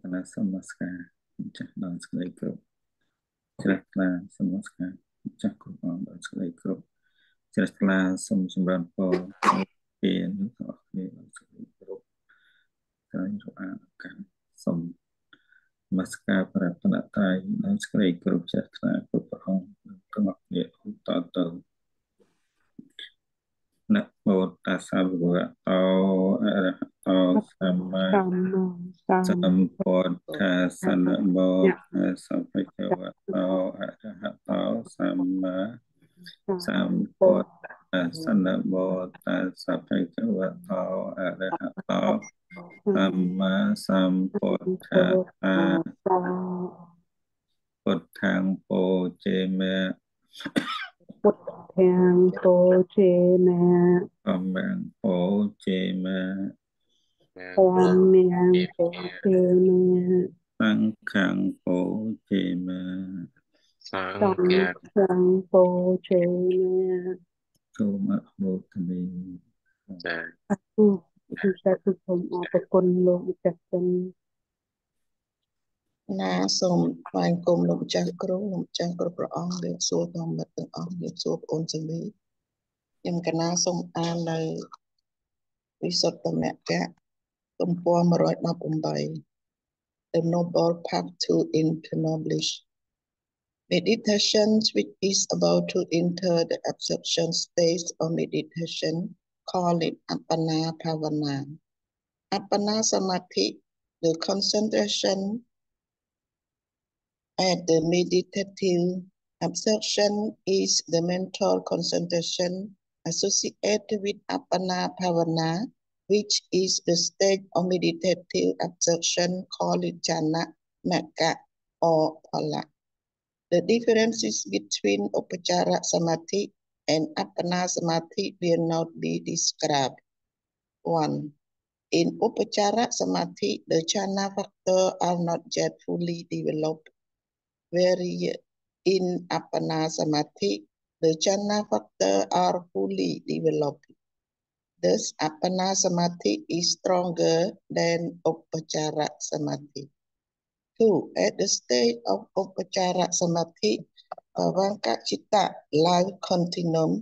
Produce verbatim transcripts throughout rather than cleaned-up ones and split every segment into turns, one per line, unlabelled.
là Samaskar chắc đón sự lấy cướp chắc là Samaskar chắc cũng còn đón sự lấy cướp chắc là sum sum ran po tiền nó để đón sự lấy cướp cái chỗ ăn cảnh sum Masca para penatai đón sự lấy cướp chắc là cướp không có ngọc địa không tỏ tờ nè một ta sa vừa tao tao sama Sam Buddha Sanamo Sampakawato Arahato Sama Sam Buddha Sanamo Sampakawato Arahato Sama Sam Buddha Buddhang Po Cheme
Bụt thang tô chê mẹ
Kamang Po Cheme
Quan miang tô chê mẹ
Sang Khang Po Cheme
Trong khang tô chê mẹ
Suma Bhuttani
อัตตุอิสัตุสมอัปปคนโลอิจัตตัน
ណាសូមថ្លែងគុំលោកម្ចាស់គ្រូលោកម្ចាស់គ្រប់ព្រះអង្គរៀបសួរធម្មមិត្តទាំងអស់រៀបសួរបងអូនទាំងនេះខ្ញុំកណាសូមអាននៅវិសុទ្ធមគ្គទំព័រone eighteen The Noble Path to Inner-knowledge Meditation which is about to enter the absorption stage of meditation call it Appana Bhavana Appana Samadhi the concentration at the meditative absorption is the mental concentration associated with Appana Bhavana, which is the state of meditative absorption called jhana, magga, or phala. The differences between Upachara Samadhi and Appana Samadhi will not be described. One. In Upachara Samadhi, the jhana factors are not yet fully developed. Where in Appana Samadhi, the jhana factors are fully developed. Thus, Appana Samadhi is stronger than Upachara Samadhi. Two, at the stage of Upachara Samadhi, Bhavanga Citta life continuum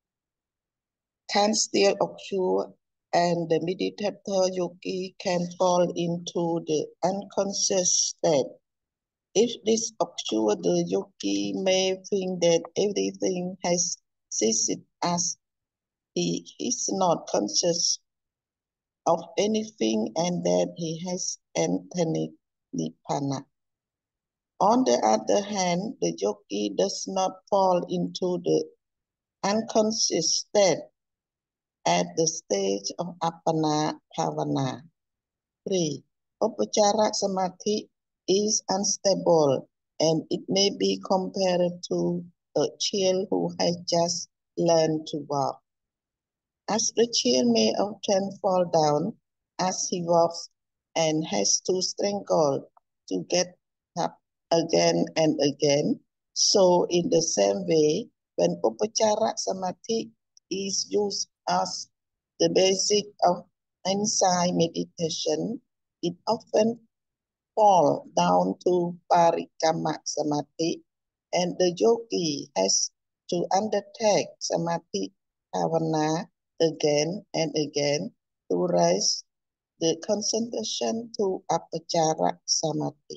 can still occur and the meditator yogi can fall into the unconscious state. If this occurs, the yogi may think that everything has ceased as he is not conscious of anything and that he has entered Nibbana. On the other hand, the yogi does not fall into the unconscious state at the stage of Appana Bhavana. Three. Upachara Samadhi is unstable and it may be compared to a child who has just learned to walk. As the child may often fall down as he walks and has to struggle to get up again and again, so in the same way, when Upachara Samadhi is used as the basic of insight meditation, it often fall down to Parikama Samadhi, and the yogi has to undertake Samadhi Bhavana again and again to raise the concentration to Upachara Samadhi.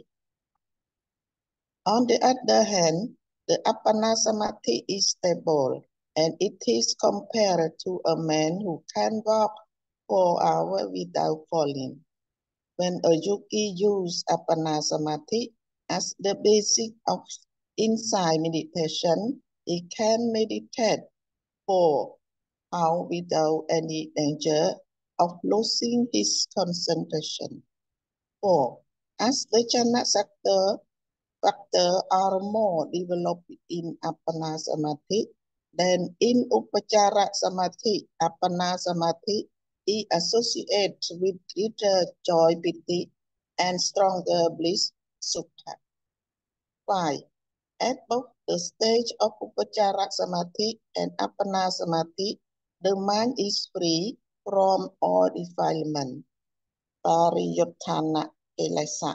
On the other hand, the Appana Samadhi is stable, and it is compared to a man who can walk four hours without falling. When a yogi uses Appana Samadhi as the basic of insight meditation, he can meditate for hours without any danger of losing his concentration. Four. As the jhana factors factor are more developed in Appana Samadhi than in Upachara Samadhi. Appana Samadhi is associated with greater joy, piti, and stronger bliss, sukha. Five. At both the stage of Upachara Samadhi and Appana Samadhi, the mind is free from all defilement, pariyuttana, kilesa,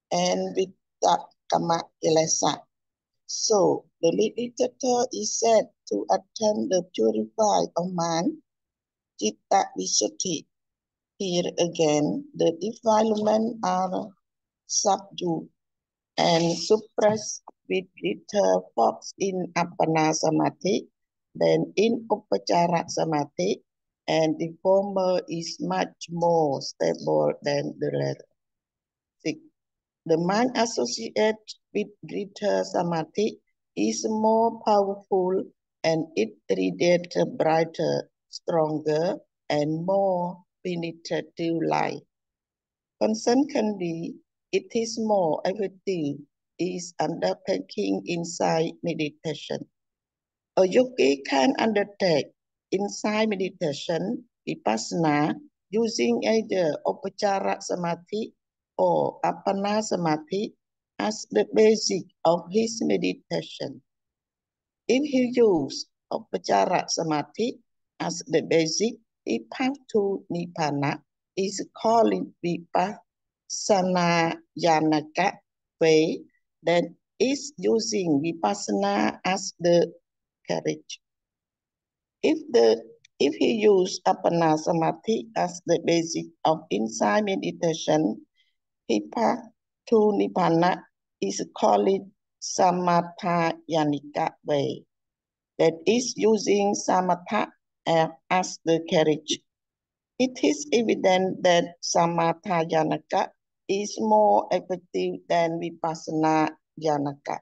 and Vitakama Kilesa. So the meditator is said to attain the purified of mind, Chitta Visuddhi. Here again, the defilements are subdued and suppressed with greater force in Appana Samadhi than in Upachara Samadhi, and the former is much more stable than the latter. Six. The mind associated with greater Samadhi is more powerful and it radiates brighter, stronger, and more penetrative light. Consequently, it is more effective, is undertaking inside meditation. A yogi can undertake inside meditation, vipassana, using either Upachara Samadhi or Appana Samadhi as the basic of his meditation. If he uses Upachara Samadhi as the basic, the path to Nibbana is called Vipassana Yanaka way, that is using Vipassana as the carriage. If the if he used Appana Samadhi as the basic of inside meditation, his path to Nibbana is called Samatha Yanika way, that is using Samatha as the carriage. It is evident that Samatha Yanaka is more effective than Vipassana Yanaka.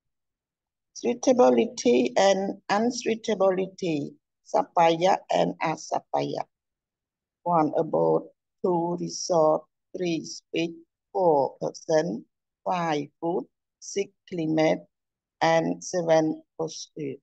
Suitability and unsuitability, sapaya and asapaya. One about, two resort, three speech, four person, five food, six climate, and seven posture.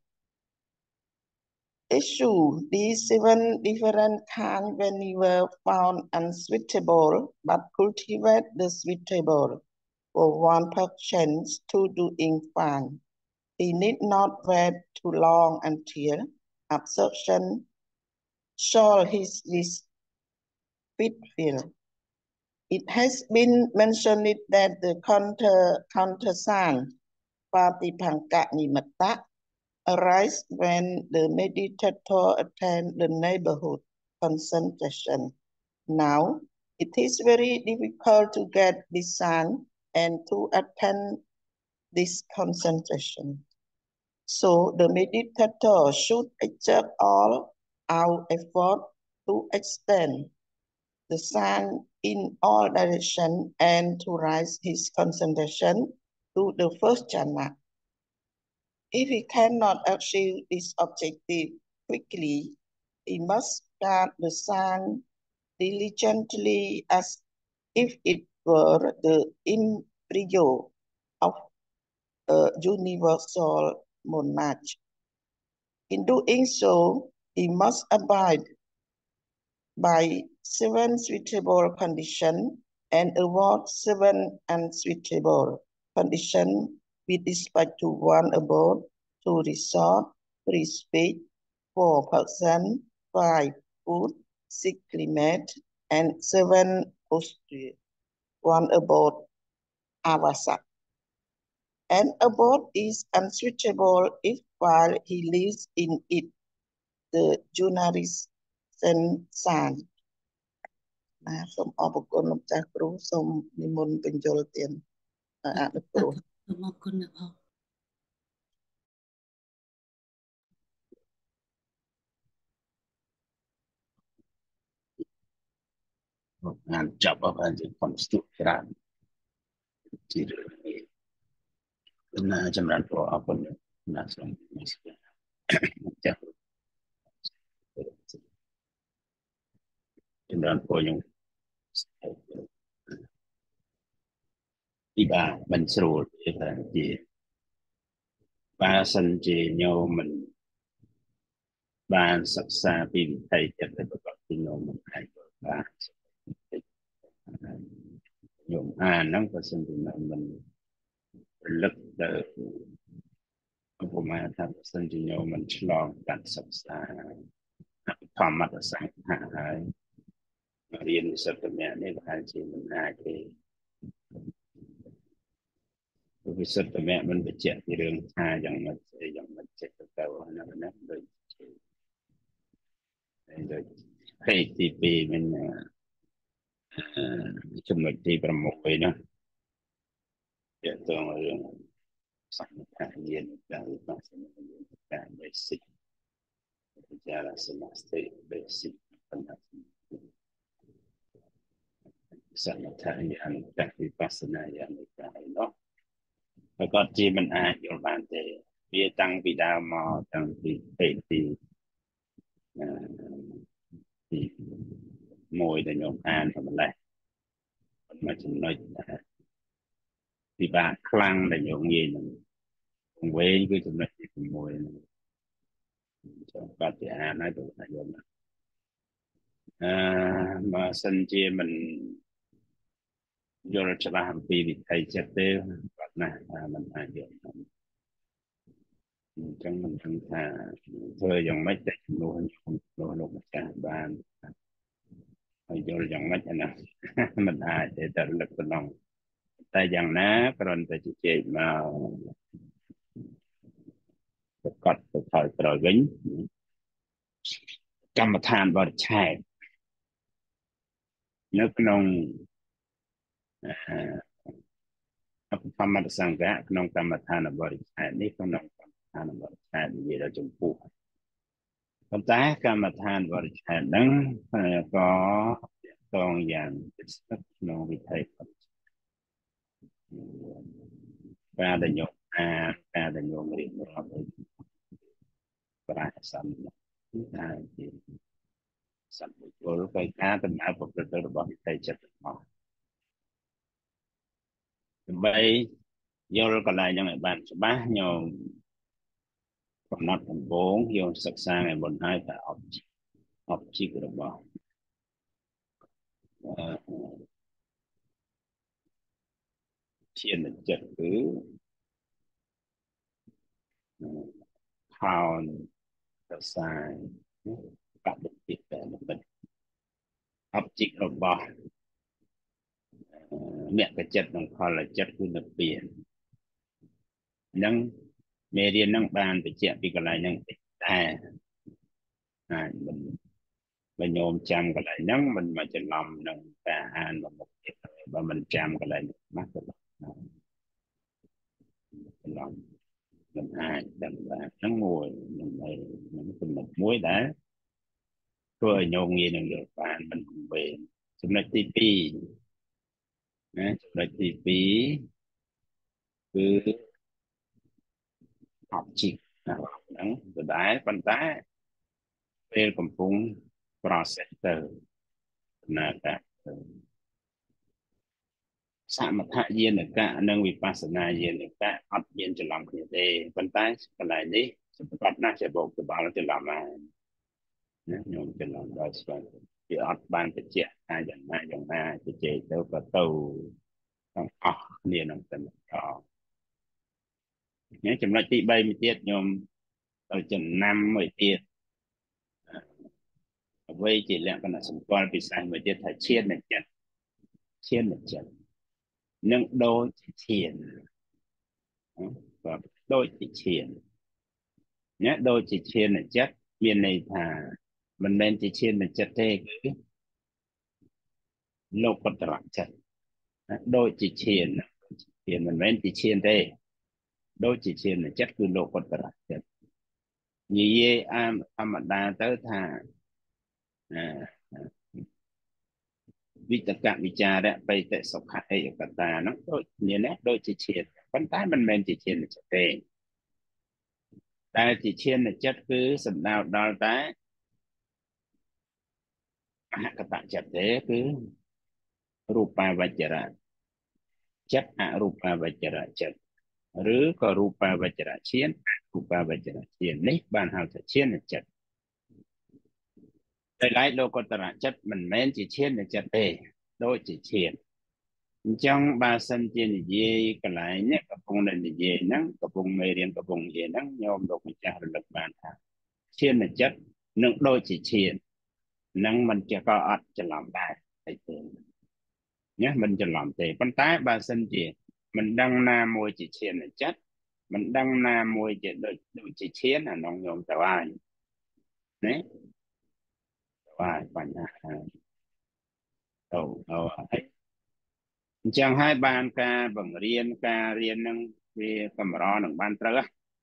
Issue, these seven different kinds when you were found unsuitable, but cultivate the suitable for one chance to doing fine. He need not wait too long until absorption shall his this fill. It has been mentioned that the counter countersign Patipanka Nimitta arise when the meditator attend the neighborhood concentration. Now, it is very difficult to get this sign and to attend this concentration. So the meditator should exert all our effort to extend the sun in all directions and to raise his concentration to the first jhana. If he cannot achieve this objective quickly, he must guard the sun diligently as if it were the embryo of a universal monarch. In doing so, he must abide by seven suitable conditions and avoid seven unsuitable conditions with respect to one abode, two resort, three speech, four person, five food, six climate, and seven posture, one abode, avasa. An abode is unsuitable if while he lives in it, the junaris san. ណាសូមអរគុណលោកចាស់គ្រូសូមនិមន្តបញ្ចូលទានអនុគ្រោះសូមអរគុណអ្នកផងงานจับเอาไปจากความสุขร้านที่เรื่องนี้เป็นงานจำรันพอเอาคนน่าสนใจจับจำรันพอยังที่บ้านมันสรุปเองที่บ้านสันเจโยมันบ้านศึกษาปีนไทยจะได้ประกอบที่โยมันไทยบ้านโยมอ่านนั่งก็สันติมันลึกเดิมผมมาทำสันติโยมันฉลองการศึกษาธรรมะสังหารเรียนสัตว์แม่ในบ้านจีนมันอาจจะ
វិសុទ្ធមគ្គមិនបញ្ជាក់ពីរឿងថាយ៉ាងម៉េចយ៉ាងម៉េចចិត្តទៅណាណាដូចដូចហេតុទីពីរមិនចំណុចទីប្រាំមួយណាទាក់ទងរឿងសមថយានការវិបស្សនាយានការ basic វិចារសមាសតិ basic បណ្ដាសមថយានការវិបស្សនាយានការនោះប្រកបជាមិនអាចយល់បានទេវាតាំងពីដើមមកតាំងពីពេកទីទីមួយដែលខ្ញុំអានម្លេះមកចំណុចពិបាកខ្លាំងដែលខ្ញុំងាយនឹងវែងគឺចំណុចទី៦ហ្នឹងចូលបាត់ទៅអានហើយទៅថាយល់ណាអឺបើសិនជាមិនយល់ច្បាស់អំពីវិថីចិត្តទេបាត់ណាស់មិនអាចយល់អញ្ចឹងមិនដឹងថាធ្វើយ៉ាងម៉េចតែជំនួសជំនួសលោកម្ចាស់បានហើយយល់យ៉ាងម៉េចអាណាមិនអាចទេតែលឹកតំណងតែយ៉ាងណាគ្រាន់តែជជែកមកប្រកាសទៅថយក្រោយវិញកម្មដ្ឋានបរិច្ឆេទនៅក្នុងអបកម្មតសង្ឃៈក្នុងកម្មដ្ឋានបរិច្ឆេទនេះក្នុងកម្មដ្ឋានបរិច្ឆេទនិយាយដល់ចំពោះប៉ុន្តែកម្មដ្ឋានបរិច្ឆេទហ្នឹងក៏តងយ៉ាងជិតស្និទ្ធក្នុងវិថីការដែលយកអាការដែលយករៀបរាប់ប្រាក់សំថាជាសម្បុរទៅការដំណើរប្រព្រឹត្តរបស់វិថីចិត្តរបស់ដើម្បីយល់កន្លែងហ្នឹងឲ្យបានច្បាស់ខ្ញុំកំណត់ដំបូងខ្ញុំសិក្សាឲ្យមុនហើយតែ object object របស់ជាចិត្តគឺខោនប្រសាយបដិពិតតែមិន object របស់មគ្គចិត្តនិងផលចិត្តគឺនិព្វានហ្នឹងមេរៀនហ្នឹងបានបញ្ជាក់ពីកន្លែងហ្នឹងតែអាចមិនបើញោមចាំកន្លែងហ្នឹងមិនមកច្រឡំនឹងការអានមកមុខទៀតបើមិនចាំកន្លែងហ្នឹងមកទៅច្រឡំមិនអាចដឹងបានហ្នឹងមួយនឹងនឹងចំណុចមួយដែលធ្វើឲ្យញោមងាយនឹងយល់បានមិនវែងចំណុចទីពីរណាចំណុចទីពីរគឺ object ហ្នឹងដដែលប៉ុន្តែពេលកំពុង process ទៅណាតាសមថយានកៈនិងវិបស្សនាយានកៈអត់មានច្រឡំគ្នាទេប៉ុន្តែកន្លែងនេះសម្រាប់ណាស់ជាបោកក្បាលច្រឡំហើយណាខ្ញុំច្រឡំដល់ស្គាល់វាអត់បានបញ្ជាក់ថាយ៉ាងណាយ៉ាងណាជជែកទៅក៏ទៅទាំងអស់គ្នានឹងតែម្ដងនេះចំណុចទីបីមួយទៀតខ្ញុំទៅចំណាំមួយទៀតអ្វីជាលក្ខណៈសម្គាល់ពិសេសមួយទៀតថាឈាននៃចិត្តឈាននៃចិត្តនឹងដូចជាឈានបាទដូចជាឈានណាដូចជាឈាននៃចិត្តមានន័យថាមិនមែនជាឈាននៃចិត្តទេគឺលោកុត្តរចិត្តដូចជាឈានឈានមិនមែនជាឈានទេដូចជាឈាននៃចិត្តគឺលោកុត្តរចិត្តនិយាយអាមធម្មតាទៅថាវិតកវិចារៈបេតិសុខៈអេយកតានោះដូចនេះណាដូចជាឈានប៉ុន្តែមិនមែនជាឈាននៃចិត្តទេតែជាឈាននៃចិត្តគឺសំដៅដល់តែអហកតចិត្តទេគឺរូបាវចរៈចិត្តអរូបាវចរៈចិត្តឬក៏រូបាវចរៈឈានអរូបាវចរៈឈាននេះបានហៅថាឈាននៃចិត្តតែឡែកលោកុត្តរចិត្តមិនមែនជាឈាននៃចិត្តទេដូចជាឈានអញ្ចឹងបើសិនជានិយាយកន្លែងនេះកំពុងតែនិយាយហ្នឹងកំពុងមេរៀនកំពុងនិយាយហ្នឹងញោមលោកម្ចាស់រលឹកបានថាឈាននៃចិត្តនឹងដូចជាឈាននឹងមិនជាក៏អត់ច្រឡំដែរអីទេណាមិនច្រឡំទេប៉ុន្តែបើសិនជា mình đăng na môi chỉ chiên là chất mình đăng na môi chỉ đôi đôi chỉ chiên là nông nhôm tàu ai đấy tàu ai bạn à tàu tàu ấy chẳng hai ban ca bằng riêng ca riêng năng về cầm rõ năng ban trơ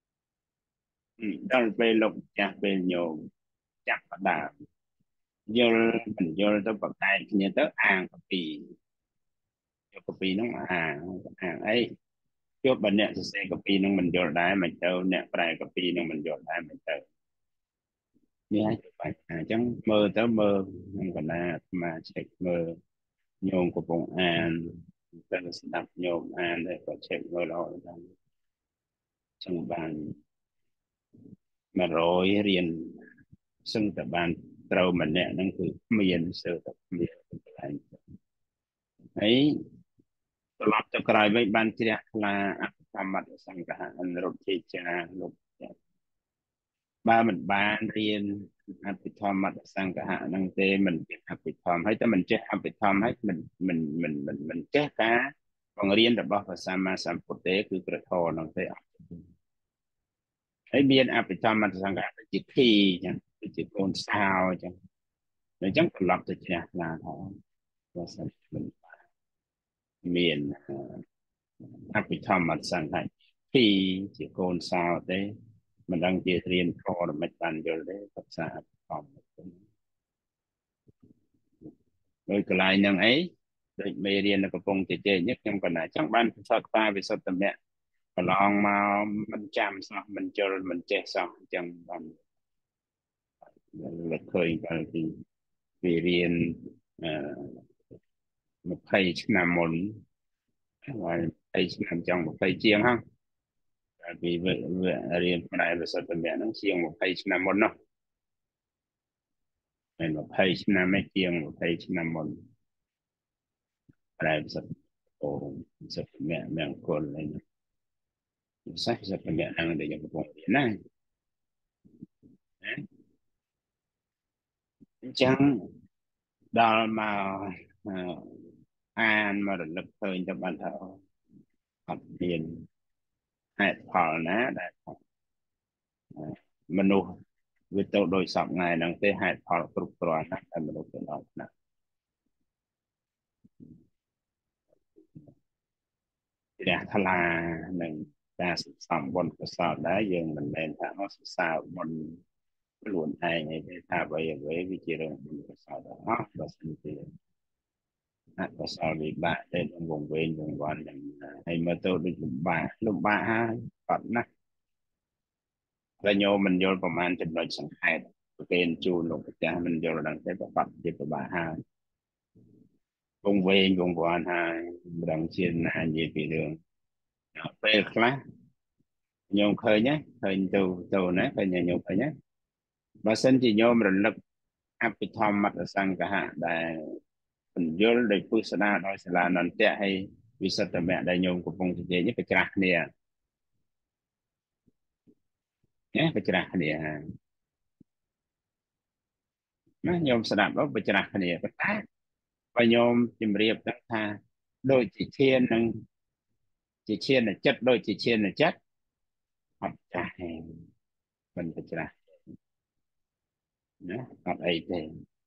đó là về lục chặt về nhiều chặt đã vô mình vô tới bậc tay như tới an copy vô copy nó mà à à ấy vô bệnh nè sẽ copy nó mình vô đá mình đâu nè phải copy nó mình vô đá mình đâu như thế vậy à chẳng mơ tới mơ không còn là mà check mơ nhôm của bụng an tên là đập nhôm an để có check mơ rồi trong bàn mà rồi riêng xưng tập bàn trâu mình nè nóคือmiền sơ tập miền lại ấyตลอดจะกลายไปบันเจียลาอัตธรรมะสังฆะอันรถที่จะลบบ้ามันบานเรียนอภิธรรมะสังฆะนั่งเตมันเป็นอภิธรรมให้แต่มันเจ้อภิธรรมให้มันมันมันมันมันเจ้ากาของเรียนระบบภาษามาสัมพุทธะคือกระทอนั่งเตให้เบียนอภิธรรมะสังฆะจิตที่จังจิตโกนสาวจังในจังตลอดจะเจ้าลาทองว่าสัมมันเมียนอภิธรรมะสังฆะที่จิตโกนสาวเตmình đang chia riêng kho rồi mình bàn vô để tập xa phòng rồi cái lại năng ấy rồi mê riêng là có phong chế chế nhất trong còn lại chắc ban sao ta về sao tầm mẹ còn lòng mà mình chạm sao mình cho mình chế sao chẳng bằng lực khơi và thì vì riêng một thầy nằm một và thầy nằm trong một thầy chiêng ha vì vậy riêng cái này là sao tầm mẹ nó chiêng một thầy nằm một nó nên một thầy nằm mấy chiêng một thầy nằm một lại rất ồ rất mẹ mẹ con lên sách rất mẹ đang để cho con điện này chẳng đó mà an mà được lực hơi cho bản thân học tiền hạt phở ná đại mình nuôi với tôi đôi sọc này đang tới hạt phở trục tròn nát tại mình được đó nè để thà là mình ta sử dụng bồn cơ sở đá dương mình lên thà nó sử dụng bồn luôn ai này để thà vậy với vị trí đường bồn cơ sở đó và sinh tiền hạt cơ sở bị bạ trên vùng bên vùng quan hay mà tôi được bạ lúc bạ ha còn nè và nhô mình vôประมาณจะหน่อยสังเกตเป็นจูนลงไปจ้ามันโยดังเทปปัดเทปบาฮาวงเวงวงวานฮาดังเชียนฮาเยปีเดืองเป็นคลาโยมเคยnhéเคยตูตูนะเคยโยมเคยnhé và sinh chỉ nhôm rồi lực áp bị thom mặt ở sang cả hạ đại mình vô để phu sana đôi sẽ là nón tệ hay vì sao tụi mẹ đại nhôm của vùng thì nhất phải trả nè nhé phải trả nè nó nhôm sẽ làm đó phải trả nè phải tá và nhôm chìm riệp đó tha đôi chỉ thiên nâng chỉ thiên là chất đôi chỉ thiên là chất học trả mình phải trả nhé học ấy thì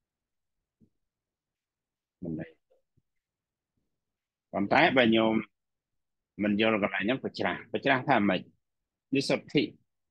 mình đây còn tái và nhôm mình vô gặp lại nhóm phải trả phải trả tham mình đi sập thị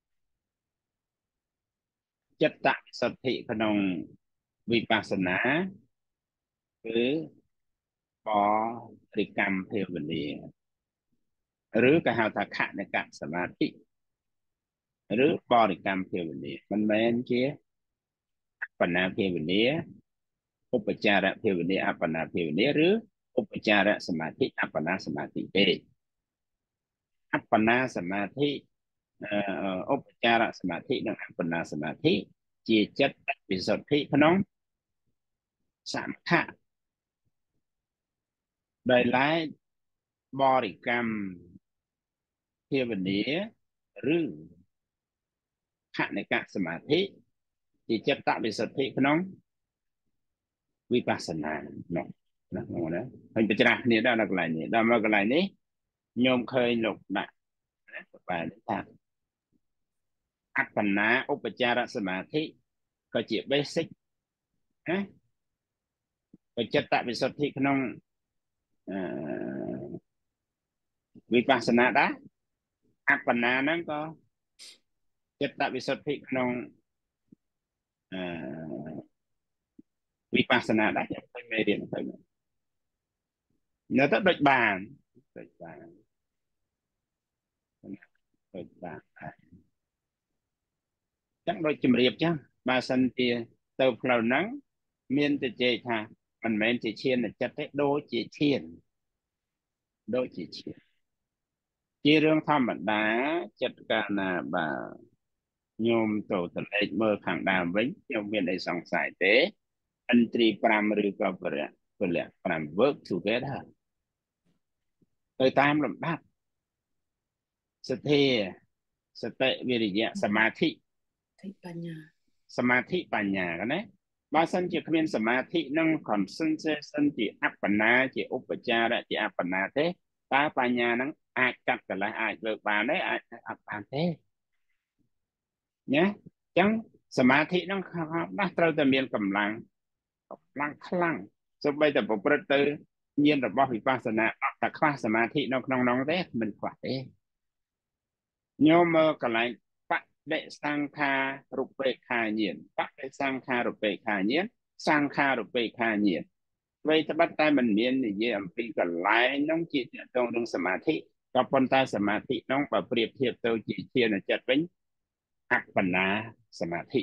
chất tạng sập thị khả năng vipassana cứ có thị cầm theo vấn đề หรือก็หาทาขะในการสมาธิหรือบริกรรมเทวนีมันแม้นเชี่ยอัปปนาเทวนีอุปจาระเทวนีอัปปนาเทวนีหรืออุปจาระสมาธิอัปปนาสมาธิเออัปปนาสมาธิอุปจาระสมาธิនិងอัปปนาสมาธิជាចិត្តវិសុទ្ធិក្នុងសមថៈដោយឡែកបរិកម្មเทวนีหรือขณะสมาธิที่จะตัดวิสุทธิขนมวิปัสสนาเนาะนะงงนะเป็นปัจจัยนี้ได้หลากหลายนี่ได้มากหลายนี้ញោមឃើញលោកដាក់បែរថាអបបណ្ណាឧបចារសមាធិក៏ជា basic ណាបច្ចិតវិសុទ្ធិក្នុងអឺវិបស្សនាដែរអបបណ្ណាហ្នឹងក៏ចិត្តវិសុទ្ធិក្នុងអឺវិបស្សនាដែរខ្ញុំឃើញមេរៀនទៅនៅទៅដូចបានដូចបានដូចបានចឹងដូចជំរាបចឹងបើសិនជាទៅផ្លូវហ្នឹងមានតែជ័យថាមិនមែនជាឈានចិត្តទេដូចជាឈានដូចជាឈានជារឿងធម្មតាចិត្តកាលណាបើញោមទៅតលេខមើលខាងដើមវិញខ្ញុំមានអីសង្ស័យទេឥន្ទ្រីប្រាំឬក៏ពលៈពលៈប្រាំ work together ទៅតាមលំដាប់សទ្ធាសតិវិរិយៈសមាធិបញ្ញាសមាធិបញ្ញាណាបើសិនជាគ្មានសមាធិនឹង concentration ជាអបណាជាឧបចារៈជាអបណាទេតើបញ្ញានឹងអាចកាត់កន្លះអាចលើកបានទេអាចអត់បានទេណាអញ្ចឹងសមាធិនឹងណាស់ត្រូវតែមានកម្លាំងកម្លាំងខ្លាំងសូម្បីតែប្រព្រឹត្តទៅញាណរបស់វិបស្សនាអត់តែខ្វះសមាធិនៅក្នុងនោះទេមិនខ្វះទេញោមមើលកន្លែងបដិសង្ខារុបេខាញាណបដិសង្ខារុបេខាញាណសង្ខារុបេខាញាណអ្វីត្បិតតែមិនមាននិយាយអំពីកន្លែងនោះជាតកតងនឹងសមាធិក៏ប៉ុន្តែសមាធិនោះបើប្រៀបធៀបទៅជាជាចិត្តវិញអបណាសមាធិ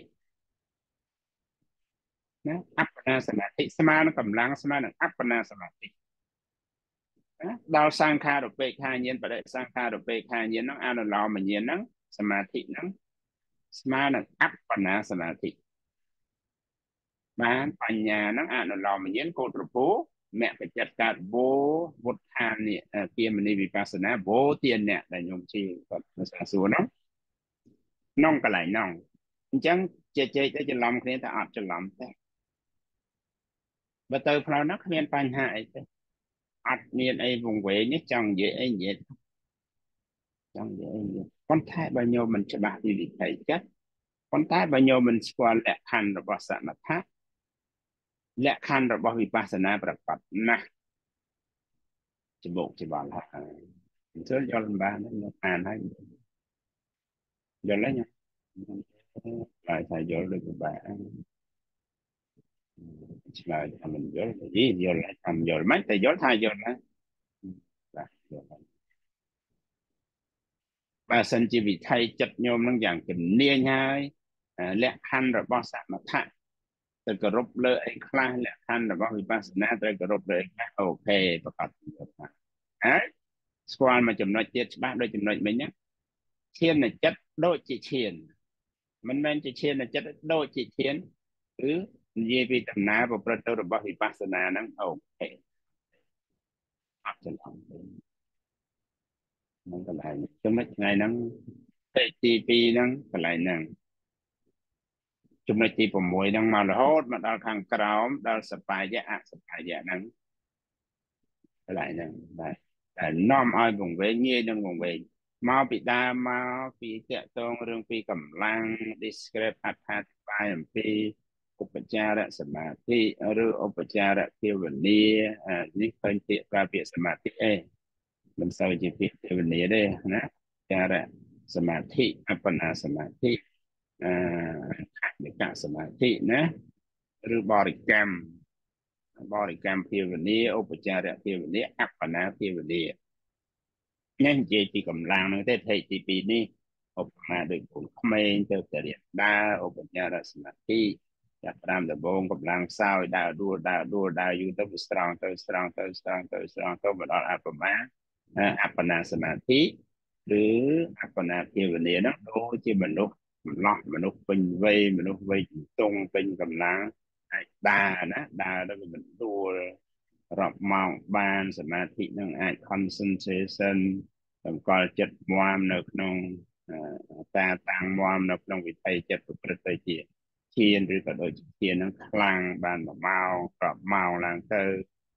ណាអបណាសមាធិស្មើនឹងកម្លាំងស្មើនឹងអបណាសមាធិណាដល់សង្ខារុបេខាញាណបដិសង្ខារុបេខាញាណហ្នឹងអនុលោមញាណហ្នឹងសមាធិហ្នឹងស្មើនឹងអបណាសមាធិបានបញ្ញាហ្នឹងអនុលោមញាណកោតរពោមគ្គចិត្តកើតវោវុដ្ឋានិគាមនីវិបស្សនាវោទានៈដែលខ្ញុំជឿគាត់ភាសាសួរហ្នឹងក្នុងកន្លែងហ្នឹងអញ្ចឹងជជែកទៅច្រឡំគ្នាតែអត់ច្រឡំទេបើទៅផ្លូវហ្នឹងគ្មានបញ្ហាអីទេអត់មានអីវង្វេងនេះចង់និយាយអីនិយាយចង់និយាយអីប៉ុន្តែបើញោមមិនច្បាស់ពីវិថីចិត្តប៉ុន្តែបើញោមមិនស្គាល់លក្ខខណ្ឌរបស់សមថៈលក្ខខណ្ឌរបស់វិបស្សនាប្រកបណាស់ច្បោកច្បល់ហើយអញ្ចឹងយល់បានខ្ញុំអានហើយយល់ហើយញ៉ាំហើយថាយល់ដូចពិបាកឆ្លើយថាមិនយល់យីយល់ហើយថាយល់មិនតែយល់ថាយល់ណាបាទយល់ហើយបើសិនជាវិថីចិត្តញោមនឹងយ៉ាងជំនាញហើយលក្ខខណ្ឌរបស់សមថៈទៅគោរពលើអីខ្លះលក្ខខណ្ឌរបស់វិបស្សនាត្រូវគោរពលើអីខ្លះអូខេប្រកាសយល់ថាហើយស្គាល់មួយចំណុចទៀតច្បាស់ដូចចំណុចមិញណាឈានចិត្តដូចជាឈានមិនមែនជាឈានចិត្តដូចជាឈានគឺនិយាយពីដំណើរប្រព្រឹត្តទៅរបស់វិបស្សនាហ្នឹងអូខេអត់ចំហទេហ្នឹងកន្លែងចំណុចថ្ងៃហ្នឹងទីពីរហ្នឹងកន្លែងហ្នឹងចំណុចទី៦ហ្នឹងមករហូតមកដល់ខាងក្រោមដល់សបាយៈអសបាយៈហ្នឹងកន្លែងហ្នឹងបាទតែនាំឲ្យវង្វេងងាយនឹងវង្វេងមកពីដើមមកពីតកតងរឿងពីកម្លាំង describe អត្ថាធិប្បាយអំពីឧបចារសមាធិឬឧបចារភាវនានេះឃើញពាក្យប្រើពាក្យសមាធិអេមិនសូវជាពាក្យភាវនាទេណាចារសមាធិអបណាសមាធិអឺខនិកសមាធិណាឬបរិកម្មបរិកម្មភាវនាឧបចារភាវនាអបណាភាវនានេះនិយាយពីកម្លាំងហ្នឹងទេថេទីពីរនេះឧបមាដូចកូនក្មេងទៅតែរៀនដើរឧបចារសមាធិចាប់តាមដំបងកម្លាំងសោយដើរដួលដើរដួលដើរយូរទៅវាស្រង់ទៅស្រង់ទៅស្រង់ទៅស្រង់ទៅមកដល់អបមាអបណាសមាធិឬអបណាភាវនាហ្នឹងដូចជាមនុស្សម្លោះមនុស្សពេញវ័យមនុស្សវ័យជំទង់ពេញកម្លាំងអាចដើរណាដើរទៅមិនដួលរាប់ម៉ោងបានសមាធិនឹងអាច concentration តម្កល់ចិត្តមាំនៅក្នុងតាតាំងមាំនៅក្នុងវិថីចិត្តប្រព្រឹត្តទៅជាឈានឬក៏ដូចជាឈាននឹងខ្លាំងបានមួយម៉ោងរាប់ម៉ោងឡើងទៅ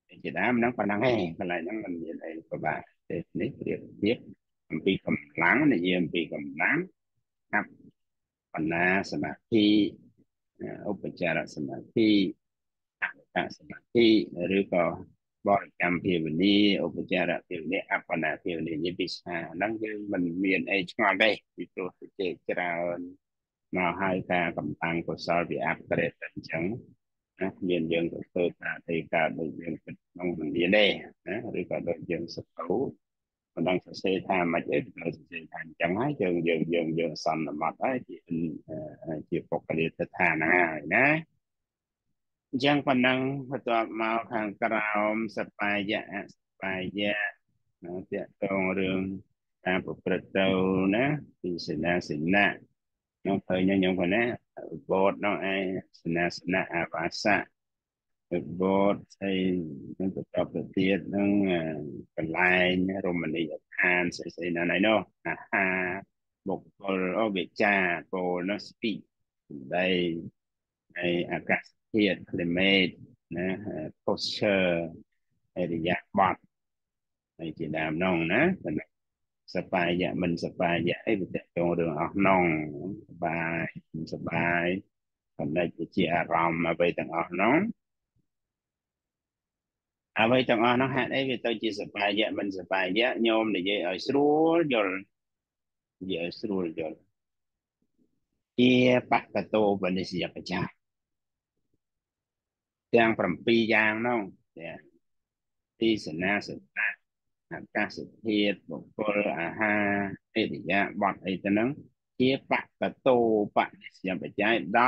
chỉ đám nó còn năng hay còn lại nó mình như này các bạn để lấy việc tiếp bị cầm lắng này gì bị cầm lắngครับปัญญาสมาธิอุปจารสมาธิอัปปนาสมาธิหรือก็บริกรรมเพียงนี้อุปจารเพียงนี้อัปปนาเพียงนี้ยิ่งพิชานั่นคือมันเมียนไอ้ช่วงได้ที่ตัวเจจรามาให้การกำลังกุศลวิอัปเกรดจังนะเมียนยังก็เกิดในการโดยยังเป็นน้องมันเรียนได้นะหรือก็โดยยังสกุลมันđang sẽ tham mà chết rồi sẽ tham chẳng hay dần dần dần dần sanh là mặt ấy chỉ chỉ phục cái điều thật thà này nè chẳng phần năng hoạt động màu hàng cào spai dạ spai dạ nó sẽ còn đường ta phục vật đầu nè thì sẽ là sẽ nè nó thời nhau nhau phần nè bột nó ai sẽ là sẽ là avasa bột hay nó tập tập tập tiết nó cái line Romani Japan sẽ sẽ là này nó à ha một câu ở Việt Cha cô nó speak đây này akas thiệt climate nè posture hay là dạng bọt này chỉ làm nông nè spai dạ mình spai dạ ấy bị trong đường học nông bài spai còn đây chỉ chỉ ram mà về tầng học nông à vậy tầng nó hạn ấy vì tôi chỉ spai dạ mình spai dạ nhôm để dễ ở sưu rồi dễ sưu rồi chia bắt cái tô bên đây sẽ cái cha trang phẩm pi giang nôngที่สนาสนะอาการสุเทียบุคคลอาหารเอติยาบอดไอตะนังเทียปะตะโตปะเสียงไปใจđó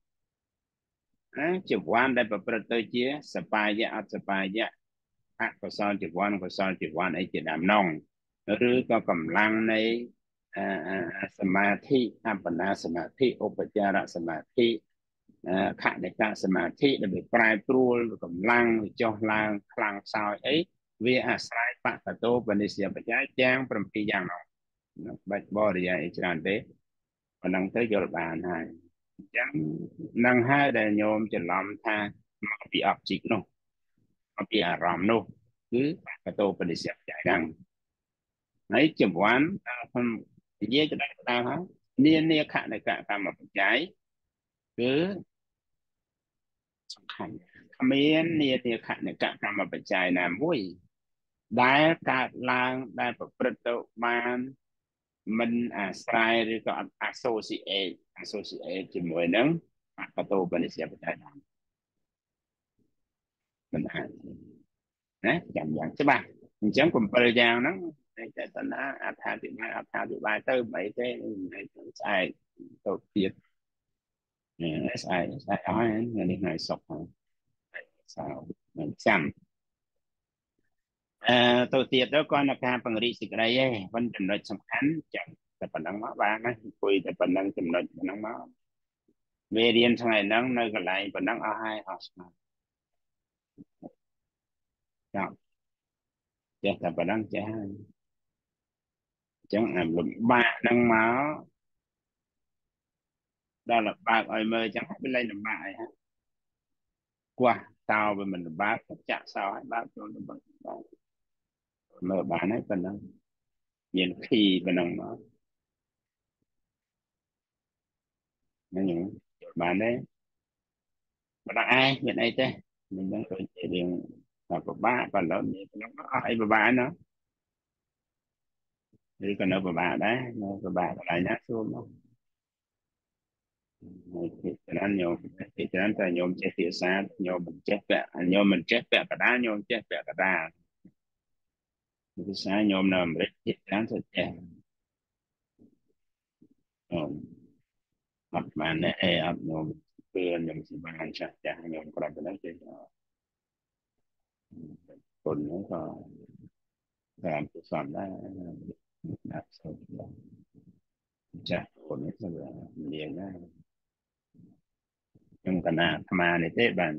chụp quan đây bậcประตูเจียสปายะอัศปายะอะก็สอนจุดวันก็สอนจุดวันไอจิตดำนองหรือก็กำลังในสมาธิอัปปนาสมาธิอุปจารสมาธิขณะในสมาธิเราไปปลายปลุกกำลังจ่อลังคลังสาวไอ้เวียอาศัยปะตะโตปนิเสียปัจจัยแจ้งปรมปีอย่างน้องบัดบริยาอิจฉาเตพนังเตยบานให้จังนังให้ได้โยมจะล้อมท่ามาปีอับจิกโนมาปีอารามโนคือปะตะโตปนิเสียปัจจัยดังในจังหวะคนเยี่ยจะได้ตามฮะเนี่ยเนี่ยขณะในการทำปัจจัยคือสำคัญเมียนเนี่ยเนี่ยขณะในการทำปัจจัยนะมุ้ยได้การล้างได้ประตูบานมันอาศัยหรือก็ associate associate จมูกนั้นประตูเป็นเสียปัจจัยมันอ่านนะอย่างอย่างใช่ป่ะchẳng cùng bây giờ nóในแต่ตอนนั้นอาถรรพ์ที่มาอาถรรพ์ที่มาเติมไปเต้ในใส่ตัวเปียกเนี่ยใส่ใส่อ้อยเนี่ยนี่ไงศพสาวมันจำตัวเตียดแล้วก็นักการปังรีสิกไรเย่วันจำนวนสำคัญจากแต่ปนังมาบ้างนะคุยแต่ปนังจำนวนปนังมาเวเรียนทั้งไงนั่งในกระไรปนังเอาให้เอาสมาครับจะแต่ปนังจะให้chẳng làm lụm ba năng máu đó là ba ơi mơ chẳng biết lên làm ba ha qua tao với mình ba chặt sao hay ba cho nó bằng mơ ba ấy bên năng nhìn khi bên năng nó nó những bạn đấy bạn là ai hiện nay thế mình đang cười chạy điện là của ba và lớn như nó có ai và ba nó thì còn nữa của bà đấy nó của bà lại nhát xuống đó thì anh nhôm thì anh ta nhôm chết tiệt xa nhôm mình chết vẹt nhôm mình chết vẹt cả đá nhôm chết vẹt cả đá thì xa nhôm nào mình chết chán sẽ chết mặt mà nè e ấp nhôm đưa nhôm chỉ bàn chặt chặt nhôm có làm cái đó chứ còn nó có làm cái sản đó là sao chặt còn nó là liền đó nhưng còn à tham à này thế bạn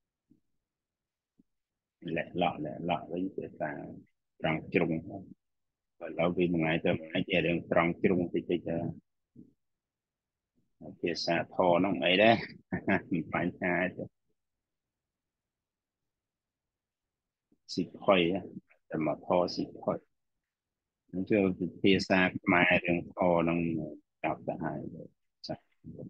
lẹ lọ lẹ lọ với cái ta trăng trung và lâu vì một ngày tôi nói chuyện đường trăng trung thì chơi chơi kia xa thô nó ấy đấy phải sai สิบค่อยแต่มาทอสิบค่อยนั่นคือเพียซากมาเรื่องทอน้องจับได้เลยใช่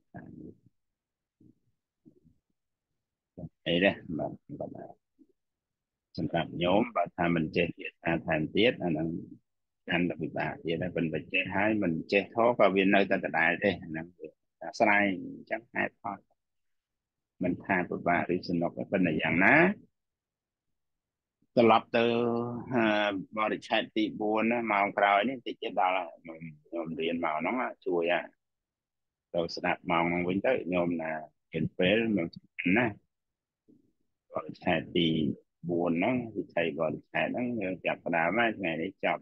ไอ้เนี่ยแบบแบบสำหรับโยมแบบถ้ามันเจ็บเจ็บทานทานเตี้ยอันนั้นอันดับที่บาเดี๋ยวได้เป็นไปเจ็บให้มันเจ็บท้อก็เวียนเลยแต่แต่ได้เลยนั่นคือสไลด์จังให้พอมันทานปุ๊บว่าหรือสนุกเป็นอย่างนะตลอดเตออบริษัทตีบัวนะมาคราวนี้ติดเจ็บดาวละโยมเรียนมาน้องช่วยอ่ะเราสนับมองวิ่งtớiโยมนะเห็นเฟซมันนะบริษัทตีบัวน้องใช่บริษัทนั้นจับดาวมาไงได้จับ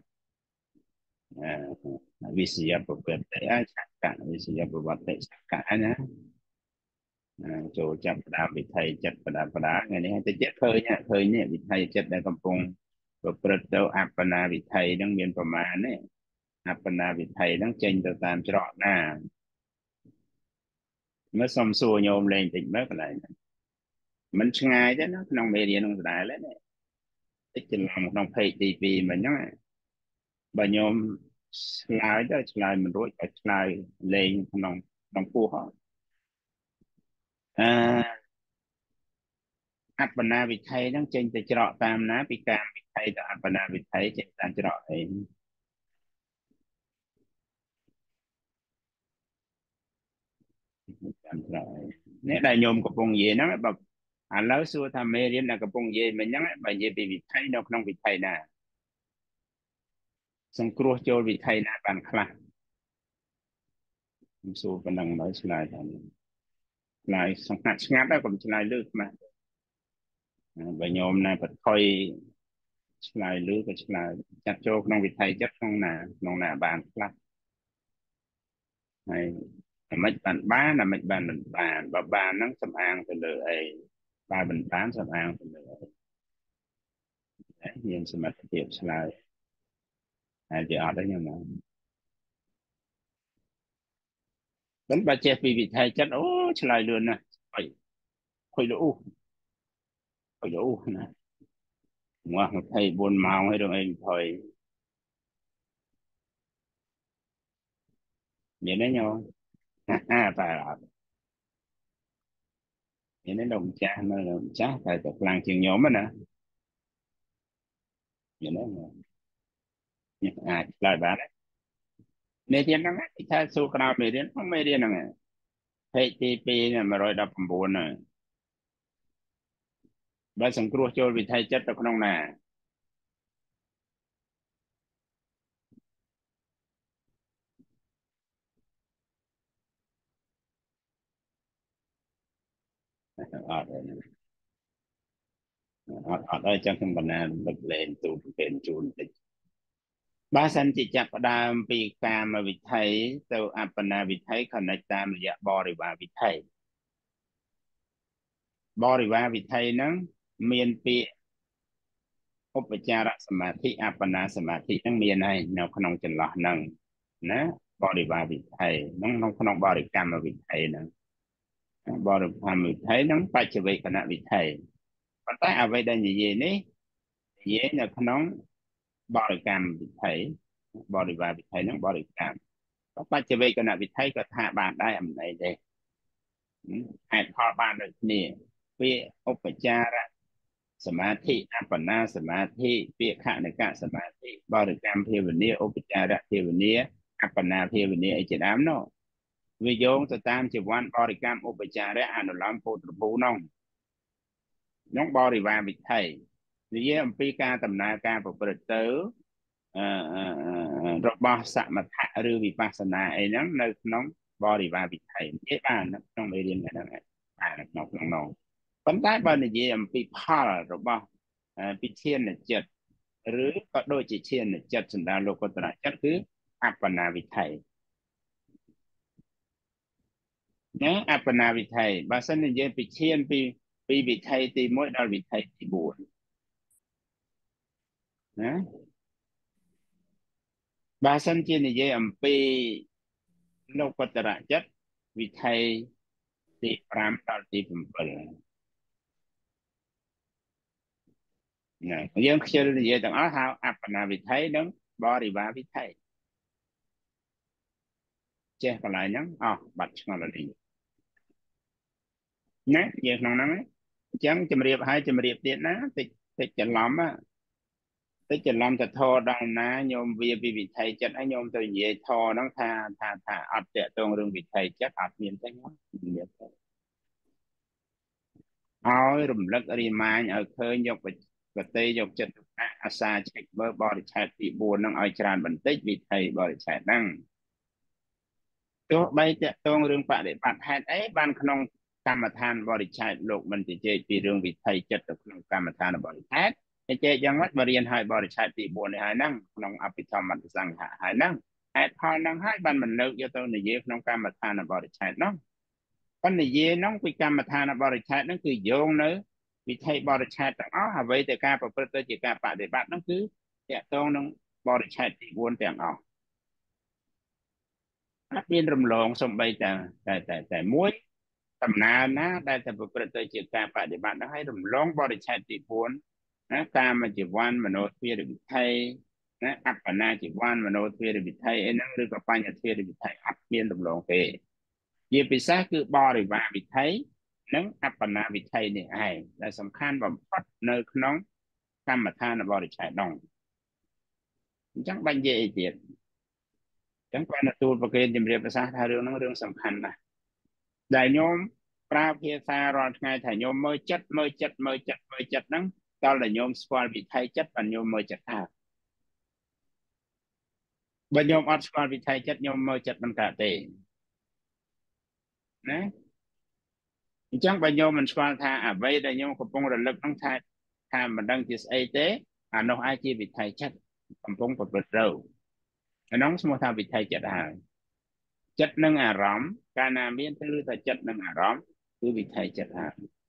วิทยาประเภทแต่ชักกะวิทยาประวัติชักกะนะโจจับดาววิทยจับประดาประดาไงนี่จะเจ็บเคยเนี่ยเคยเนี่ยวิทยจับได้กำปงประเปิดเตาอัปปนาวิทยต้องเรียนประมาณเนี่ยอัปปนาวิทยต้องเจนตัวตามจรอหน้าเมื่อสมสู่โยมเล่นติดเมื่อไรมันง่ายจ้ะเนาะน้องเมเรียนน้องสายแล้วเนี่ยติดจนลองน้องเพย์ตีปีมันยังบางโยมสลายได้สลายมันรู้แต่สลายเล่นน้องน้องผู้เขาอ่าอัปปนาวิทยต้องเจนแต่จรอตามนะปีการวิทยต่ออัปปนาวิทยเจนตามจรอเองตามจรอเนี่ยได้โยมกับปงเย่นะแบบอ่านแล้วสู้ทำเมเรียนนะกับปงเย่มันยังบางเย่ไปวิทยนอกน้องวิทยนะสังครัวโจรวิทยนะบานคลาสู้กันดังน้อยสลายทำลายสังหัดงัดได้ก็สลายเลือกมาบางโยมนะปัดคอยสลายเลือกก็สลายจัดโจกน้องวิทยจัดน้องหนาน้องหนาบานคลาให้ไม่บานบ้านนะไม่บานมันบานบาบานนั่งสำอางไปเลยบ้านเป็นบ้านสำอางไปเลยเรียนสมาธิสลายอาจจะเอาได้ยังไงเป็นบาเจ็บปีวิทยจัดโอ้สลายเรือนนะคอยคอยดูคอยดูนะว่าให้บนเมาให้ตัวเองถอยเดี๋ยวนี้nhau phải là ดี๋ยวนี้đồng cha nó đồng cha phải tập làm chuyện nhóm mà nèเดี๋ยวนี้อ่าหลายบ้านเมเดียนนั่งถ้าสู้คราวเมเดียนต้องเมเดียนนั่งเฮ้ยทีปีเนี่ยมารอยดับปมบูนน่ะบ้านสังครัวโจรวิทัยจัดตะขนงนาอดเลยอดอดได้จังทั้งบรรณาบักเลนตูเป็นจูนติบ้านสันจิจักดามปีกามวิทัยเตาอัปปนาวิทัยขณะตามระยะบริวารวิทัยบริวารวิทัยนั้นเมียนปีอุปจารสมาธิอัปปนาสมาธินั่งเมียนให้แนวขนมจันหล่อนั่งนะบริวารวิทัยน้องน้องขนมบริกรรมวิทัยนั่งบริกรรมวิทัยน้องปัจเจเวคณะวิทัยปัจจัยอะไรได้ยังไงนี่ยังในขนมบริกรรมวิทัยบริวารวิทัยน้องบริกรรมปัจเจเวคณะวิทัยก็ท่าบานได้อันไหนเด้ให้พอบานเลยนี่เพื่ออุปจารสมาธิอัปปนาสมาธิเปียขะในกะสมาธิบริกรรมเทวเนียอุปจาระเทวเนียอัปปนาเทวเนียไอเจดามเนาะวิโยงจะตามจีวันบริกรรมอุปจาระอนุลัมโพธภูน้องน้องบริวารวิไทยนี่ยังปีการตำนาการประเปิดเตอรบสมถะหรือวิปัสสนาไอ้นั้นในน้องบริวารวิไทยเจ๊บ้านน้องไปเรียนกันนั่นแหละบ้านน้องน้องปัญหาบ้านนี่ยังปีพาลรบปีเทียนเนี่ยจัดหรือก็โดยจิเทียนเนี่ยจัดสันดานโลกุตระจัดคืออัปปนาวิไทยเนี่ยอัปปนาวิไทยบาสันเนี่ยยังปีเทียนปีปีวิไทยตีมวยดาวิไทยตีบูนนะ Bahasan Chin ni je ampi lokotara chất vì thầy thì pram tal thì phẩm nè dương chưa là gì tầng ó hao áp nào bị thấy đứng bò đi ba bị thấy che còn lại nhá à bật ngon là đi nè dương nong nắng ấy chẳng chìm riệp hai chìm riệp điện ná tịch tịch chật lắm á tịch chật lắm thật thô đang ná nhôm vì vì bị thầy chất ấy nhôm tôi dễ thô nó tha tha tha áp tệ tôn rừng bị thầy chất áp miền thế nó ôi rùm lắc đi mai ở khơi nhọc và tê nhọc chất à xa chạy bơ bò đi chạy bị buồn nó ở tràn bẩn tích vì thầy bò đi chạy năng chỗ bay tệ tôn rừng bạ để bạn hẹn ấy ban không cam mà than bò đi chạy lục mình chỉ chơi vì rừng vì thầy chất được không cam mà than bò đi hát cái chơi chẳng mất mà riêng hai bò đi chạy bị buồn hai năng không áp bị thầm mặt rằng hạ hai năng hai hai năng hai ban mình lực cho tôi này dễ không cam mà than bò đi chạy nó con này dễ nó quy cam mà than bò đi chạy nó cứ vô nữa vì thầy bò đi chạy đó hà vậy thì ca bà tôi chỉ ca bạn để bạn nó cứ tệ tôn nó bò đi chạy bị buồn tiền ọ áp biên rầm lồng xong bay tại tại tại tại muối tầm nào náได้แต่ประพฤติจิตการปฏิบัติให้รำลองบริชัติผลนะการมาจีวันมโนเทียริบิไทยนะอัปปนาจีวันมโนเทียริบิไทยไอ้นั่งหรือกับปัญญาเทียริบิไทยอัปเพียนรำลองเปเยี่ยปิซาคือบริวารบิไทยนั่งอัปปนาบิไทยเนี่ยไอ้และสำคัญแบบพัดเนยขนมกรรมฐานบริชัยดองจังบัญญัติเดียดจังการตูประเกณฑ์จิมเรียภาษาไทยเรื่องนั้นเรื่องสำคัญนะđại nhóm pra phía xa rồi ngày thầy nhóm mới chất mới chất mới chất mới chất nắng đó là nhóm squad bị thay chất và nhóm mới chất à bên nhóm odd squad bị thay chất nhóm mới chất bằng cả tệ nè chẳng bên nhóm mình squad tha à vậy đại nhóm của phong là lực năng thay tha mình đăng ký y tế à nó ai chi bị thay chất cầm phong của vật râu nó không tha bị thay chất à chất nâng à rõm ca nam biến thứ là chất nâng à rõm cứ bị thay chất à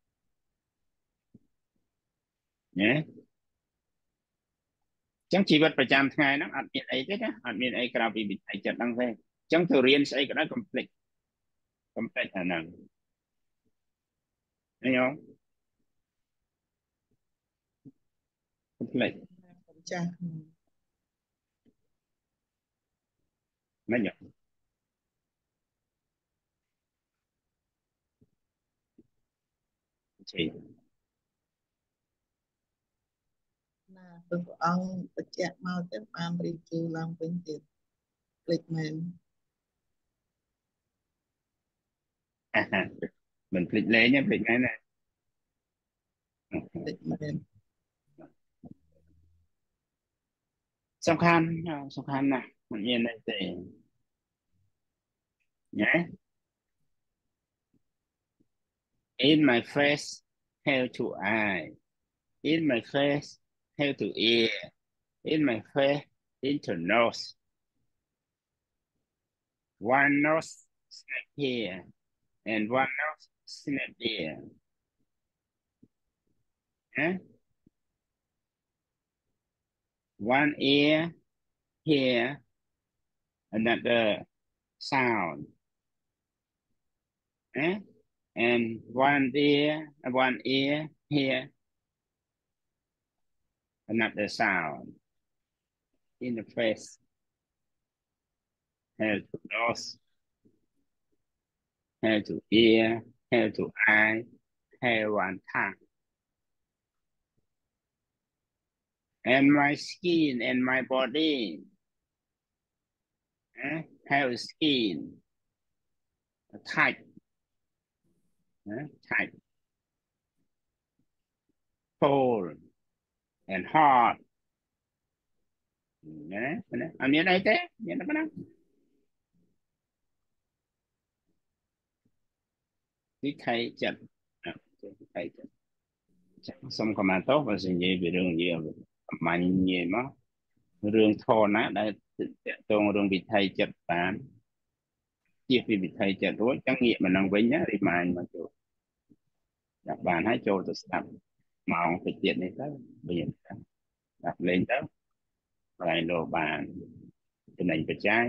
nhé chẳng chỉ vậtประจำ ngày nó ăn miệng ấy thế đó ăn miệng ấy cái bị bị thay chất năng thế chẳng từ riêng ấy cái đó complete complete là năng thấy không complete
cha
mấy nhỉ chị
là từng ông bật chạm mau tới ban bì chu làm bên tiền lịch mềm
à, à. mình lịch lễ nhé lịch này này
lịch mềm
song khan song khan nè mình nhìn đây thì nhé in my face hair to eye in my face hair to ear in my face into nose one nose snap here and one nose snap there eh? One ear hear another sound eh? And one ear one ear hear another sound in the face hair to nose hair to ear hair to eye hair one tongue and my skin and my body eh? Have skin tight eh? tight cold and hot nè anh nhớ đây thế nhớ nó cái cái thầy chật thầy chật xong còn mà tốt vàสิ่งgì về đường nhiều mạnh nhiều mà đường thô nát đã tôn đường bị thầy chật bán chia vì bị thầy chật đối trắc nghiệm mà năng với nhá đi mà mà chỗ đặt bàn hai chỗ tôi sắp màu phải tiện này đó bây giờ đặt lên đó lại đồ bàn cái này phải trái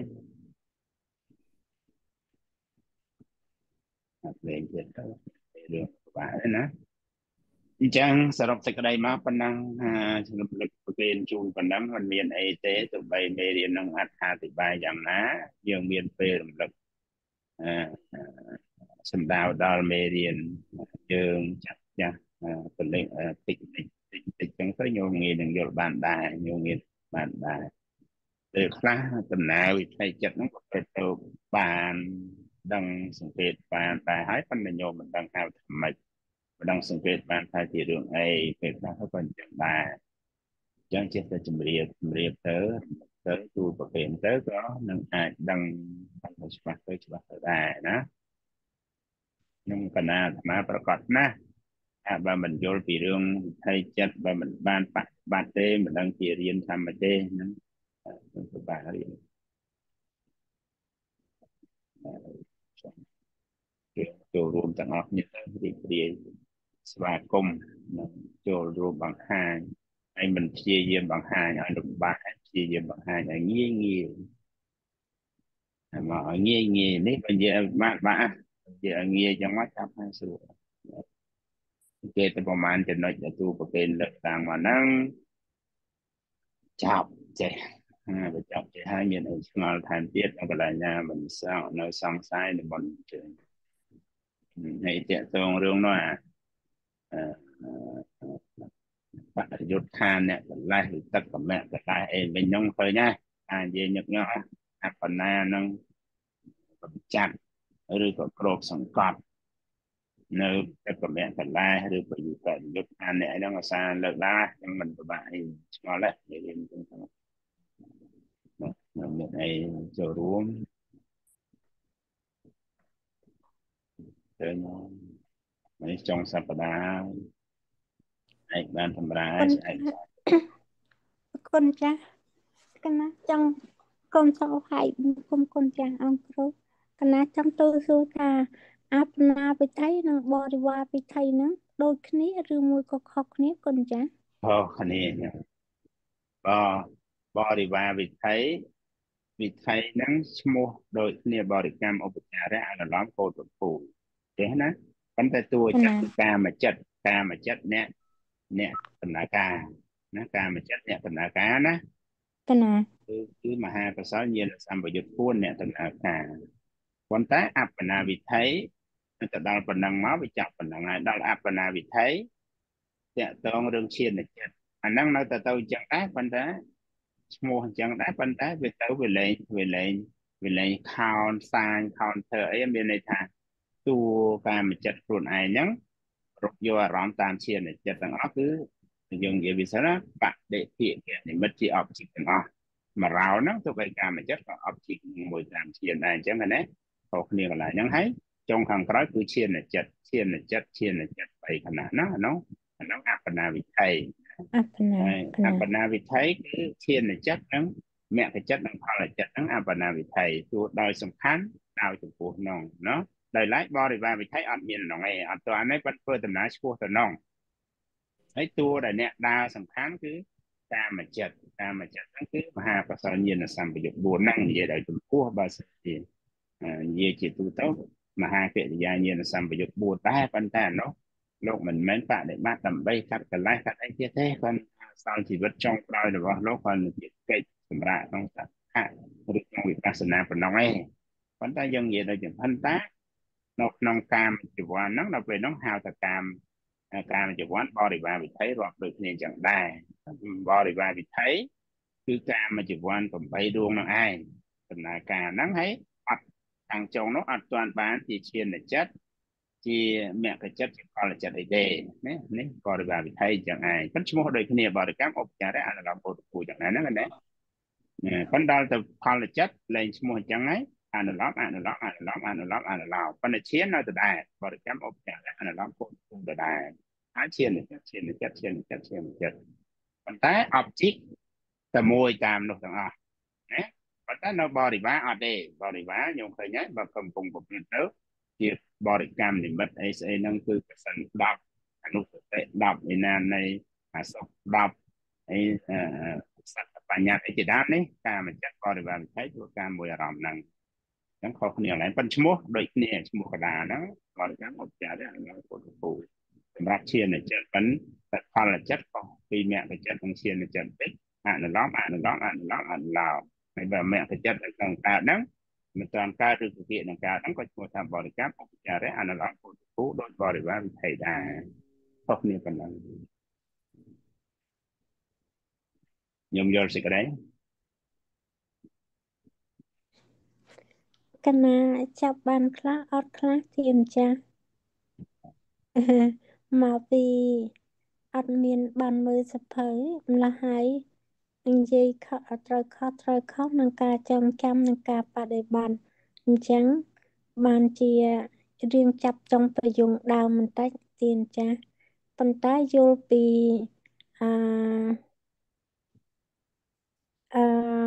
đặt lên trên đó đường của bà đấy nè ចឹងសរុបសេចក្តីមកប៉ុណ្ណឹងជំរុំលើកប្រគេនជូនប៉ុណ្ណឹងមិនមានអីទេទោះបីមេរៀននឹងអត្ថាធិប្បាយយ៉ាងណាយើងមានពេលរំលឹកសម្ដៅដល់មេរៀនយើងចាស់ចាស់ទៅលេខតិចតិចតិចតិចចឹងទៅញោមងាយនឹងយល់បានដែរញោមងាយបានដែរពេលខ្លះដំណើរវិថីចិត្តហ្នឹងក៏ទៅទៅបានដឹងសង្កេតបានតែហើយប៉ុន្តែញោមមិនដឹងហៅថាម៉េចមិនដឹងសង្កេតបានថាជារឿងអីពេលខ្លះក៏អញ្ចឹងដែរអញ្ចឹងចេះតែជំរាបជំរាបទៅទៅទូលប្រគេនទៅក៏នឹងអាចដឹងបានច្បាស់ទៅច្បាស់ទៅដែរណាខ្ញុំកណាអាត្មាប្រកាសណាស់ថាបើមិនយល់ពីរឿងវិថីចិត្តបើមិនបានបប្រតិបត្តិទេមិនដឹងជារៀនធម្មទេហ្នឹងពិបាករៀនចូលរួមទាំងអស់គ្នាទៅរីករាយស្វាគមន៍ចូលរួមបង្ហាញហើយមិនព្យាយាមបង្ហាញឲ្យលំបាកព្យាយាមបង្ហាញឲ្យងាយងាយមកឲ្យងាយងាយនេះបើនិយាយបាក់បាក់និយាយឲ្យងាយចឹងមកចាប់ហើយសួរគេទៅប្រហែលចំណុចដែលទូប្រគេនលើកឡើងមកហ្នឹងចាប់ចេះហើយបើចាប់ចេះហើយមានអីឆ្ងល់ថែមទៀតកន្លែងណាមិនសងនៅសង្ស័យនៅមុនជើងហើយតកតងរឿងនោះអាបរិយុទ្ធឋានអ្នកកន្លែងឬទឹកកម្មាក់កន្លែងអីវិញហ្នឹងឃើញណាអាចនិយាយញឹកញាប់អបណាហ្នឹងបញ្ចាត់ឬក៏ក្របសង្កត់នៅទឹកកម្មាក់កន្លែងឬក៏យុទ្ធយុទ្ធឋានអ្នកហ្នឹងអាសាលើកឡើងចឹងមិនពិបាកអីឆ្ងល់ទេនិយាយចឹងទៅមានអីចូលរួមទៅមកចុងសប្តាហ៍ឯកបានសម្រាប់ឯកអ
រគុណចាស់កណាចង់គុំសោហើយគុំគុណចាស់អង្គគ្រូកណាចង់ទូលសួរថាអបណាវិថីនិងបរិវារវិថីហ្នឹងដូចគ្នាឬមួយក៏ខុសគ្នាគុណចាស់
ខុសគ្នាបបរិវារវិថីវិថីហ្នឹងឈ្មោះដូចគ្នាបរិកម្មឧបចារៈអនុឡំកោតពូទេណាប៉ុន្តែតួចិត្តគឺកាមចិត្តកាមចិត្តអ្នកអ្នកដំណើរការណាកាមចិត្តអ្នកដំណើរការណា
កណា
គឺគឺមហាកុសលញាណសម្បយុទ្ធពួនអ្នកដំណើរការប៉ុន្តែអបណាវិថីទៅដល់ប៉ុណ្ណឹងមកវាចាប់ប៉ុណ្ណឹងហើយដល់អបណាវិថីតកតងរឿងឈានចិត្តអាហ្នឹងនៅទៅទៅអញ្ចឹងដែរប៉ុន្តែឈ្មោះអញ្ចឹងដែរប៉ុន្តែវាទៅវាលែងវាលែងវាលែងខោនសាញ counter អីមានន័យថាតួកាមចិត្តខ្លួនឯងហ្នឹងរកយកអារម្មណ៍តាមឈានចិត្តទាំងអស់គឺយើងនិយាយវាសិនណាបដិភិក្ខនិមិត្តជា object ទាំងអស់មករោហ្នឹងទៅបីកាមចិត្តក៏ object មួយតាមឈានដែរអញ្ចឹងណាខុសគ្នាកន្លែងហ្នឹងហើយចុងខាងក្រោយគឺឈានចិត្តឈានចិត្តឈានចិត្តបីខណៈហ្នឹងអានោះអានោះអបណាវិថី
អបណា
អបណាវិថីគឺឈានចិត្តហ្នឹងមគ្គចិត្តនិងផលចិត្តហ្នឹងអបណាវិថីទោះដោយសំខាន់ដោយចំពោះនោះណោះដោយឡែកបរិវារវិថីអត់មានក្នុងឯងអត់ទាន់ទេប៉ុន្តែធ្វើដំណើរឆ្ពោះទៅនោះហើយតួដែលអ្នកដើរសំខាន់គឺកាមចិត្តកាមចិត្តហ្នឹងគឺមហាកុសលញាណសម្បយុទ្ធបួនហ្នឹងនិយាយដោយចំពោះបើសិនជានិយាយជាទូទៅមហាកិរិយាញាណសម្បយុទ្ធបួនដែរប៉ុន្តែនោះលោកមិនមែនបដិបត្តិដើម្បីកាត់កន្លែងកាត់អីទៀតទេគាត់សល់ជីវិតចុងក្រោយរបស់លោកគាត់ជាកិច្ចសម្រាប់ក្នុងសថាឬក្នុងវិបស្សនាប៉ុណ្ណឹងឯងប៉ុន្តែយើងនិយាយដោយចំផិនតានៅក្នុងកាមជីវ័នហ្នឹងដល់ពេលហ្នឹងហៅថាកាមកាមជីវ័នបរិវារវិថីរាប់ដូចគ្នាចឹងដែរបរិវារវិថីគឺកាមជីវ័នប្រាំបីដួងហ្នឹងឯងដំណើរការហ្នឹងហើយអត់ខាងចុងនោះអត់ទាន់បានជាឈានចិត្តជាមគ្គចិត្តជាផលចិត្តអីទេណានេះបរិវារវិថីចឹងឯងប៉ុន្តែឈ្មោះដូចគ្នាបរិកម្មឧបចារៈអនុឡំពុទ្ធគូចឹងណាហ្នឹងណាប៉ុន្តែដល់ទៅផលចិត្តលែងឈ្មោះចឹងហើយអនុឡំអនុឡំអនុឡំអនុឡំអនុឡំប៉ុន្តែឈាននៅដដែលបរិកម្មឧបចារៈអនុឡំពុទ្ធគូដដែលហើយឈានចិត្តឈានចិត្តឈានចិត្តឈានចិត្តប៉ុន្តែ object តែមួយតាមនោះទាំងអស់ណាប៉ុន្តែនៅបរិវារអត់ទេបរិវារខ្ញុំឃើញហើយបើកំពុងប្រព្រឹត្តទៅជាបរិកម្មនិមិត្តអីស្អីហ្នឹងគឺប្រសិនដប់អនុសតិដប់ឯណានៃអសុខដប់អីសត្វបញ្ញត្តិអីជាដើមនេះការបញ្ជាក់បរិវារវិថីធ្វើការមួយអារម្មណ៍ហ្នឹងអញ្ចឹងខុសគ្នាឡើងប៉ុន្តែឈ្មោះដូចគ្នាឈ្មោះកដាហ្នឹងបរិកម្មឧបចារៈអនុពុទ្ធពូសម្រាប់ឈានចិត្តប៉ុន្តែផលចិត្តក៏ពីមគ្គចិត្តនិងឈានចិត្តតិចអនុលោមអនុលោមអនុលោមអនុលោមហើយបើមគ្គចិត្តនឹងកើតហ្នឹងមិនតាន់កើតឬវិជានឹងកើតហ្នឹងក៏ឈ្មោះថាបរិកម្មឧបចារៈអនុលោមពុទ្ធគូដោយបរិវារវិថីដែរខុសគ្នាប៉ុណ្ណឹងខ្ញុំយល់សេចក្តី
កណាចាប់បានខ្លះអត់ខ្លះទីម្ចាស់មកពីអត់មានបានមើលសភៅម្ល៉េះហើយនិយាយខុសអត់ត្រូវខុសត្រូវខុសនឹងការចងចាំនឹងការបដិបត្តិអញ្ចឹងបានជារៀងចាប់ចុងប្រយោគដើមបន្តិចទីម្ចាស់ប៉ុន្តែយល់ពីអឺអឺ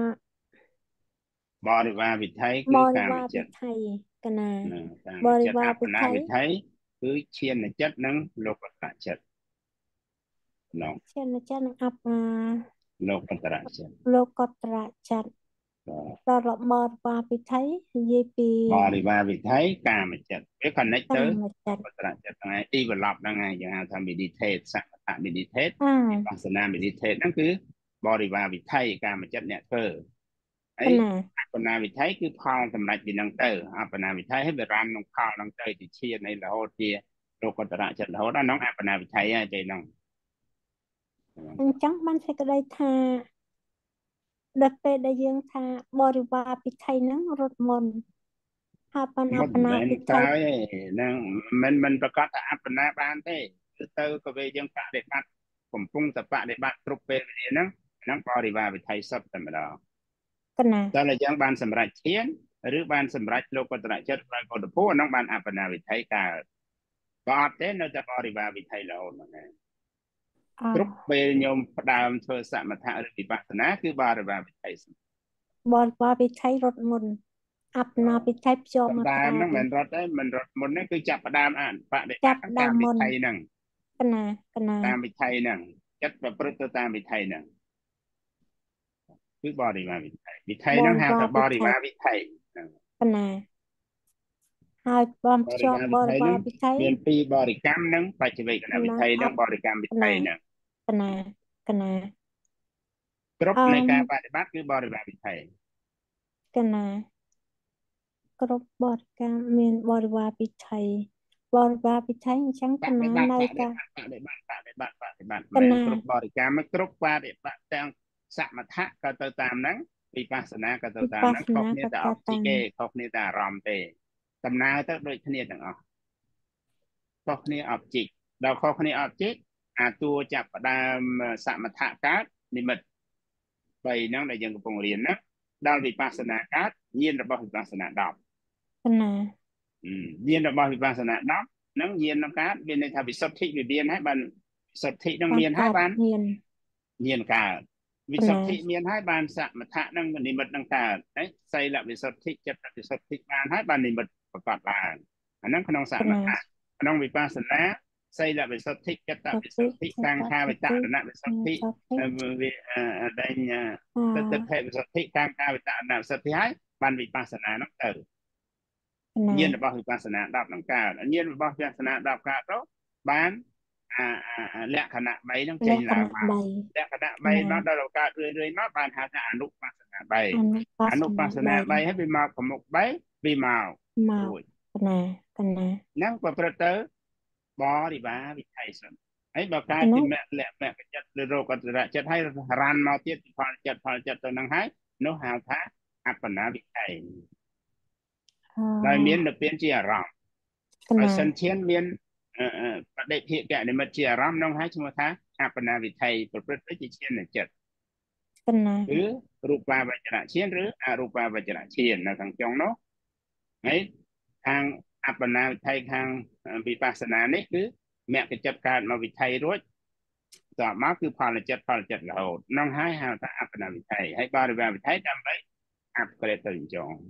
បរិវារវិថីគឺ
បរិ
កាម
វារវិ
ចិត្ត
ថីកណា
ណាកាម
បរិ
ចិត្ត
វា
អ
រ
ប
វិ
នា
ថី
វិថីគឺឈានចិត្តនិងលោកតរចិត្តឡង
ឈានចិត្តនឹងអបអា
លោកតរចិត្ត
លោកតរចិត្តដល់របបវាពិថីនិយាយពី
បរិវារវិថីកាមចិត្តវា connect
កា
ទៅ
មចិត្ត
លោកតរចិត្តហ្នឹងឯង develop ហ្នឹងឯងយើងហៅថា meditate សមថ meditate
អា
វិបស្សនា meditate ហ្នឹងគឺបរិវារវិថីកាមចិត្តអ្នកធ្វើហើ
ក
យ
ណា
អបនាវិថីគឺផលសម្រាប់ពីហ្នឹងទៅអបនាវិថីហើយវារានក្នុងផលហ្នឹងទៅជាឈានឯរហូតជាលោកតរចិត្តរហូតដល់ហ្នឹងអបនាវិថីហើយចេះហ្នឹង
អញ្ចឹងបានសេចក្តីថាដល់ពេលដែលយើងថាបរិវារពិថីហ្នឹងរត់មុនហើយបានអ
មុន
បនា
មិន
ពិ
ក្រោ
ថី
យទេហ្នឹងមិនមិនប្រកាសថាអបនាបានទេគឺទៅក៏វាយើងបដិបត្តិកំពុងតែបដិបត្តិគ្រប់ពេលវេលាហ្នឹងហ្នឹងបរិវារវិថីសពតែម្ដង
កណា
តែតែយើងបានសម្រេចឈានឬបានសម្រេចលោកតរចិត្តផ្លូវពុទ្ធភូមិហ្នឹងបានអបនាវិថីកើតក៏អត់ទេនៅតែបរិវារវិថីរហូតហ្នឹងឯង
អ
គ្រប់ពេលខ្ញុំផ្ដើមធ្វើសមថៈឬវិបស្សនាគឺបរិវារវិថី
បរិវារពិថីរត់មុនអបនាពិថីភ្ជាប់
ផ្
មក
ដើ
ក្រោ
ម
យ
ហ្នឹងមិនរត់ទេមិនរត់មុនទេគឺចាប់ផ្ដើមអានបដិប
ចា
ត្តិ
ប់
តា
ដើ
ម
ម
វិ
មុន
ថីហ្នឹង
កណាកណា
តាមវិថីហ្នឹងចិត្តប្រព្រឹត្តទៅតាមវិថីហ្នឹងគឺបរិវារវិថីវិថី
ប
ហ្នឹង
រិ
ហៅ
វារ
ថាប
ពិ
រិ
ថី
វារវិថីហ្នឹង
កណាហើយបាន
ប
ភ្
រិ
ជាប់
វា
ប
រវិ
រិ
ថី
វា
ហ្នឹង
រពិថី
មានពីរបរិកម្មនិងបច្ចវេកនវិ
ណា
ថី
អ
និង
ត់
បរិកម្មវិ
ក
ថី
ណា
ហ្នឹង
កណាកណា
គ្រប់
អ
នៃការបដិបត្តិគឺបរិវារវិថី
កណាគ្រប់បរិកម្មមានបរិវារពិថីបរិវារពិថីអញ្ចឹង
ប
ក
ដិ
ណា
បត្តិ
នៅ
បដិប
កា
ត្តិបដិបត្តិបដិបត្តិបដិបត្តិ
ក
មិន
ណា
គ្រប់បរិកម្មគ្រប់បដិបត្តិទាំងសមថៈក៏ទៅតាមហ្នឹងវិបស្សនាក៏ទៅ
វិ
តាម
ប
ហ្នឹង
ស្ស
ខុស
នា
គ្នា
ក៏
តែ
ត
អបជី
តាម
គេខុសគ្នាតែអារម្មណ៍ទេដំណើរទៅដូចគ្នាទាំងអស់ខុសគ្នាអបជីកដល់ខុសគ្នាអបជីកអាតួចាប់ផ្ដើមសមថៈកើតនិមិត្តបីហ្នឹងដែលយើងកំពុងរៀនណាដល់វិបស្សនាកើតញាណរបស់វិបស្សនាដប់
កណា
ញាណរបស់វិបស្សនាដប់ហ្នឹងញាណនឹងកើតមានន័យថាវិសុទ្ធិវាមានហើយបានវិសុទ្ធិនឹង
បាន
មានហើ
កា
យ
ត់
បាន
ញាណ
ញាណកើតវិ
ក
សុ
ណា
ទ្ធិមានហើយបានសមថៈនឹងនិមិត្តនឹងកើតហើយសីលវិសុទ្ធិចិត្តវិសុទ្ធិបានហើយបាននិមិត្តប្រកបឡើងអាហ្នឹងក្នុងស
ក
ម
ណា
ថៈក្នុងវិបស្សនាសីលវិសុទ្ធិចិត្ត
ស
វិសុ
តិ
ទ្ធិ
ស
សង្
ត
ខាវិ
ស
ត
តិ
រណវិសុទ្ធិ
សតិ
អឺវាអឺដែង
អ
ទិដ្ឋិវិសុទ្ធិសង្ខាវិតរណវិសុទ្ធិហើយបានវិបស្សនានោះទៅ
កណា
ញាណរបស់វិបស្សនាដប់នឹងកើតញាណរបស់វិបស្សនាដប់កើតទៅបានអាអាលក្ខណៈបីនឹង
ល
ចេញ
ក្ខ
ឡើង
ណៈ
មក
បី
លក្ខណៈ
ក
បី
ណា
មកដល់ឱកាសរឿយៗមកបានហៅថាអនុបស្សនាបី
អនុប
អ
ស្ស
នុប
នា
ស្សនា
បី
បីហើយវាមកប្រមុខបីវាមក
មក
រួច
កណាកណា
ហ្នឹងប្រព្រឹត្តទៅបរិវារវិថីសិនហើយបើកើត
កណា
ពីមគ្គលក្ខណៈចិត្តឬរោគតរៈចិត្តហើយរានមកទៀតពីផលចិត្តផលចិត្តទៅហ្នឹងហើយនោះហៅថាអបណាវិថី
អ
ដោយមាននិព្វានជាអារម្មណ៍
ក
ឲ្យ
ណា
សិនឈានមានអឺអឺបដិភិកនិមិត្តជាអារម្មណ៍នោះហើយឈ្មោះថាអបណាវិថីប្រព្រឹត្តទៅជាឈានចិត្ត
កណា
គឺរូបាវចនៈឈានឬអរូបាវចនៈឈាននៅខាងចុងនោះហើយខាងអបណាវិថីខាងវិបស្សនានេះគឺមគ្គចិត្តកើតមកវិថីរួចតបមកគឺផលចិត្តផលចិត្តរហូតនោះហើយហៅថាអបណាវិថីហើយបរិវារវិថីដើម្បីអបក្រេតទៅចុង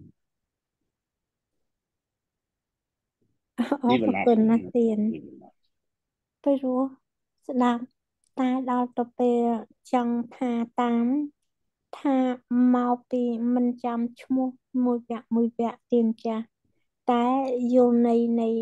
អរគុណណាស់ទៀនព្រោះស្ដាប់តែដល់ទៅពេលចង់ថាតាមថាមកពីមិនចាំឈ្មោះមួយវគ្គមួយវគ្គទៀនចាស់តែយល់នៃនៃ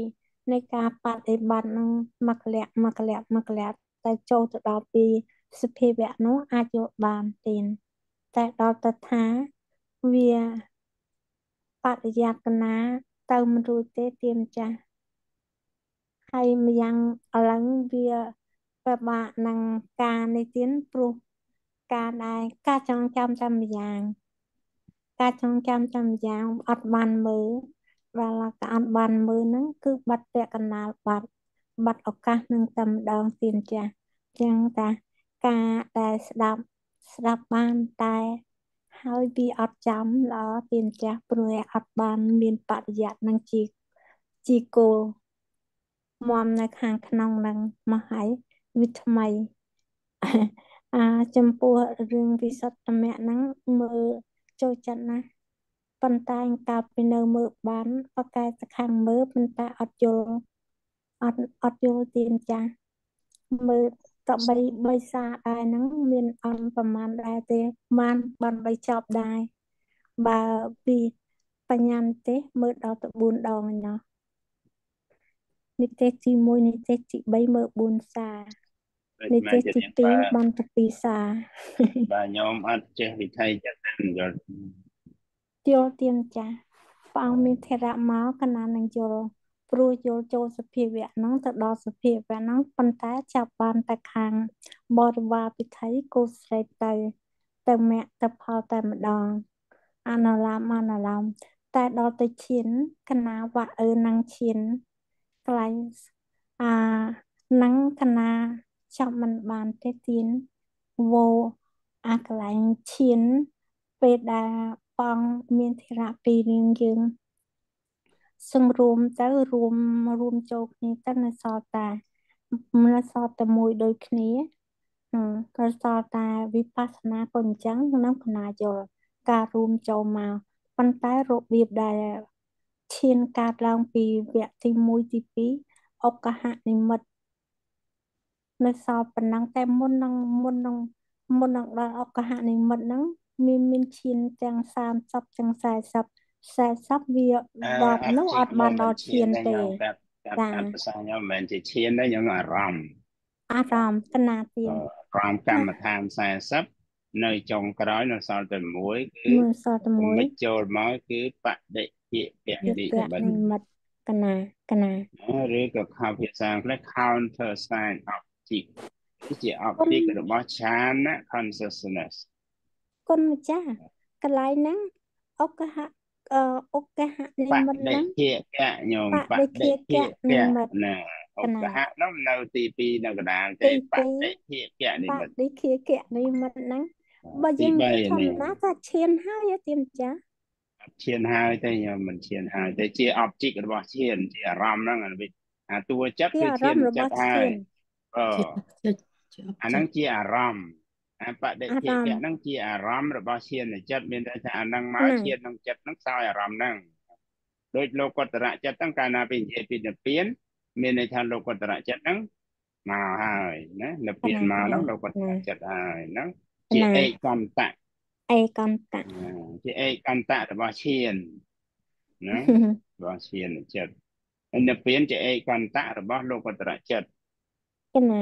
នៃការបដិបត្តិនឹងមកលៈមកលៈមកលៈតែចូលទៅដល់ពីសភាវៈនោះអាចយល់បានទេតែដល់ទៅថាវាបរិយាកណាទៅមិនរួចទេទៀមចាស់ហើយម្យ៉ាងឥឡូវវាពិបាកនឹងការនេះទៀតព្រោះការដែលការចងចាំតែម្យ៉ាងការចងចាំតែម្យ៉ាងអត់បានមើលដល់ការអត់បានមើលហ្នឹងគឺបាត់ពាក់កណ្ដាលបាត់បាត់ឱកាសនឹងតែម្ដងទៀនចាស់ចឹងតាការដែលស្ដាប់ស្ដាប់បានតែហើយវាអត់ចាំល្អទៀនចាស់ព្រោះអត់បានមានបរិយ័តនឹងជាជាគោលមមនៅខាងក្នុងនឹងមកហើយវាថ្មី អាចំពោះរឿងវិសុទ្ធមៈហ្នឹងមើលចូលចិត្តណាស់ប៉ុន្តែកាលពីនៅមើលបានបកកែទៅខាងមើលប៉ុន្តែអត់យល់អត់អត់យល់ទៀនចាស់មើលតបីបីសាដែរហ្នឹងមានអន់ប្រមាណដែរទេបានបានបីចប់ដែរបើពីបញ្ញានិទេសមើលដល់ទៅបួនដងឯណោះនិទេសទីមួយនិទេសទីបីមើលបួនសានិទេសទីពីរបានទៅពីរសា
បាទញោមអត់ចេះវិធីចិត្តទេយល់
យល់ទៀនចាស់ព្រះអង្គមានធរៈមកកណានឹងយល់ព្រោះយល់ចូលសភាវៈហ្នឹងទៅដល់សភាវៈហ្នឹងប៉ុន្តែចាប់បានតែខាងបរិវារពិធិគោស្រេតទៅទៅមគ្គទៅផលតែម្ដងអនុឡមអនុឡមតែដល់ទៅឈានកណាវៈអឺនឹងឈានកន្លែងអានឹងកណាចាប់មិនបានទេទៀនវោអាកន្លែងឈានពេលដែលបងមានធរៈពីររឿងយើងសង្រួមទៅរួមរួមចូលគ្នាទៅនៅសល់តែនៅសល់តែមួយដូចគ្នាក៏សល់តែវិបស្សនាក៏អញ្ចឹងនឹងកណាយល់ការរួមចូលមកប៉ុន្តែរបៀបដែលឈានកើតឡើងពីវគ្គទីមួយទីពីរឧក្កហនិមិត្តនៅសល់ប៉ុណ្ណឹងតែមុននឹងមុននឹងមុននឹងដល់ឧក្កហនិមិត្តហ្នឹងមានមានឈានទាំងសាមសិបទាំងសែសិបសែសិបវាដប់នោះអត់បានដល់ឈានទេ
កាត់កាត់កាត់ភាសាញោមមិនមែនជាឈានទេញោមអារម្មណ៍
អារម្មណ៍កណាទៀត
ក្រមកម្មដ្ឋានសែសិបនៅចុងក្រោយនៅសល់តែមួយគឺ
មួយសល់តែមួយ
មិនចូលមកគឺបដិជាពៈនិ
ពៈនិមិត្តកណាកណា
ឬក៏ខោភាសាអង់គ្លេស counter sign object គឺជា object របស់ chana consciousness
គុណម្ចាស់កន្លែងហ្នឹងឧក្កហៈអឺឧក្កហនិមិត្តហ្នឹង
បដិជាកៈញោមបដិជាកៈណាឧក្កហៈនោះនៅទីពីរនៅកណ្ដាលទេបដិជាកៈនិមិត្ត
បដិជាកៈនិមិត្តហ្នឹងបើយើងនិយាយធម្មតាថាឈានហើយទេម្ចាស់
ឈានហើយទេញោមមិនឈានហើយទេជា object របស់ឈានជាអារម្មណ៍ហ្នឹងអាតួចិត្តគឺឈានចិត្តហើយអឺអាហ្នឹងជាអារម្មណ៍អាបដិជាកៈហ្នឹងជាអារម្មណ៍របស់ឈានចិត្តមានន័យថាអាហ្នឹងមកឈានក្នុងចិត្តហ្នឹងខ្សោយអារម្មណ៍ហ្នឹងដោយលោកតរៈចិត្តហ្នឹងកាលណាពីនិយាយពីនិព្វានមានន័យថាលោកតរៈចិត្តហ្នឹងមកហើយណានិព្វានមកហ្នឹងលោកតរៈចិត្តហើយហ្នឹងជាឯកន្តៈ
ឯកន្តៈ
ជាឯកន្តៈរបស់ឈានណារបស់ឈានចិត្តហើយនិព្វានជាឯកន្តៈរបស់លោកតរៈចិត្ត
កណា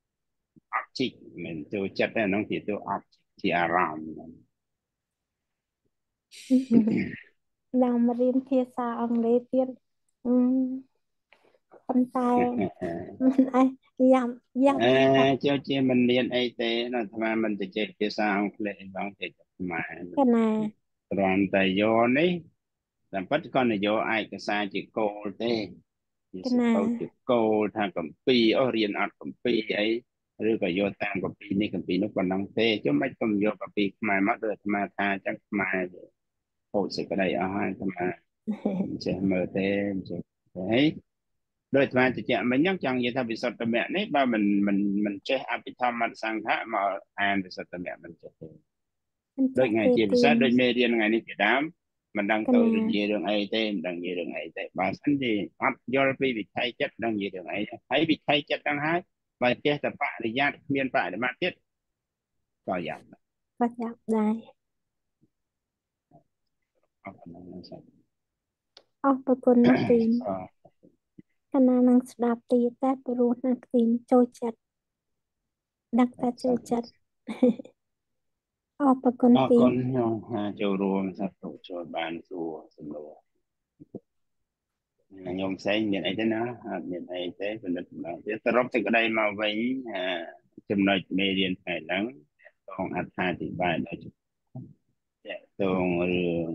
object មិនចូលចិត្តទេហ្នឹងជាតួ object ជាអារម្មណ៍
ឡើងមករៀនភាសាអង់គ្លេសទៀតប៉ុន្តែមិនអីយ៉ាំយ៉ាំ
អេចូលជាមិនមានអីទេណាអាត្មាមិនទៅចេះភាសាអង់គ្លេសបងទេខ្មែរ
កណា
គ្រាន់តែយកនេះតែពិតក៏នយោឯកសារជាគោលទេជាសភៅជាគោលថាកម្ពីអូរៀនអត់កម្ពីអីឬក៏យកតាមកម្ពីនេះកម្ពីនោះប៉ុណ្ណឹងទេចុះមិនក៏យកកម្ពីខ្មែរមកដូចអាត្មាថាចឹងខ្មែរហូតសេចក្តីអស់ហើយអាត្មាចេះមើលទេចេះហើយដោយអាត្មាជជែកមិញចឹងចង់និយាយថាវិសុទ្ធមគ្គនេះបើមិនមិនមិនចេះអភិធម្មសង្ឃៈមកអានវិសុទ្ធមគ្គមិនចេះទេដូចថ្ងៃជាពិសេសដូចមេរៀនថ្ងៃនេះជាដើមមិនដឹងទៅនិយាយរឿងអីទេមិនដឹងនិយាយរឿងអីទេបើសិនជាអត់យល់ពីវិថីចិត្តដឹងនិយាយរឿងអីហើយវិថីចិត្តហ្នឹងហើយបើចេះតែបរិយ័តគ្មានបរិបត្តិទៀតក៏យ៉ាងដែរ
ក៏យ៉ាងដែរអរគុណណាស់ទីកណានឹងស្ដាប់ទៀតតែព្រោះណាទីចូលចិត្តដឹកតែចូលចិត្តអរគុណ
អរ
ទី
គុណខ្ញុំចូលរួមសាទរចូលបានសួរសំណួរខ្ញុំផ្សេងមានអីទេណាអត់មានអីទេពិនិត្យម្ដងទៀតសរុបសេចក្តីមកវិញចំណុចមេរៀនថ្ងៃហ្នឹងต้องអត្ថាធិប្បាយដោយតកតងរឿង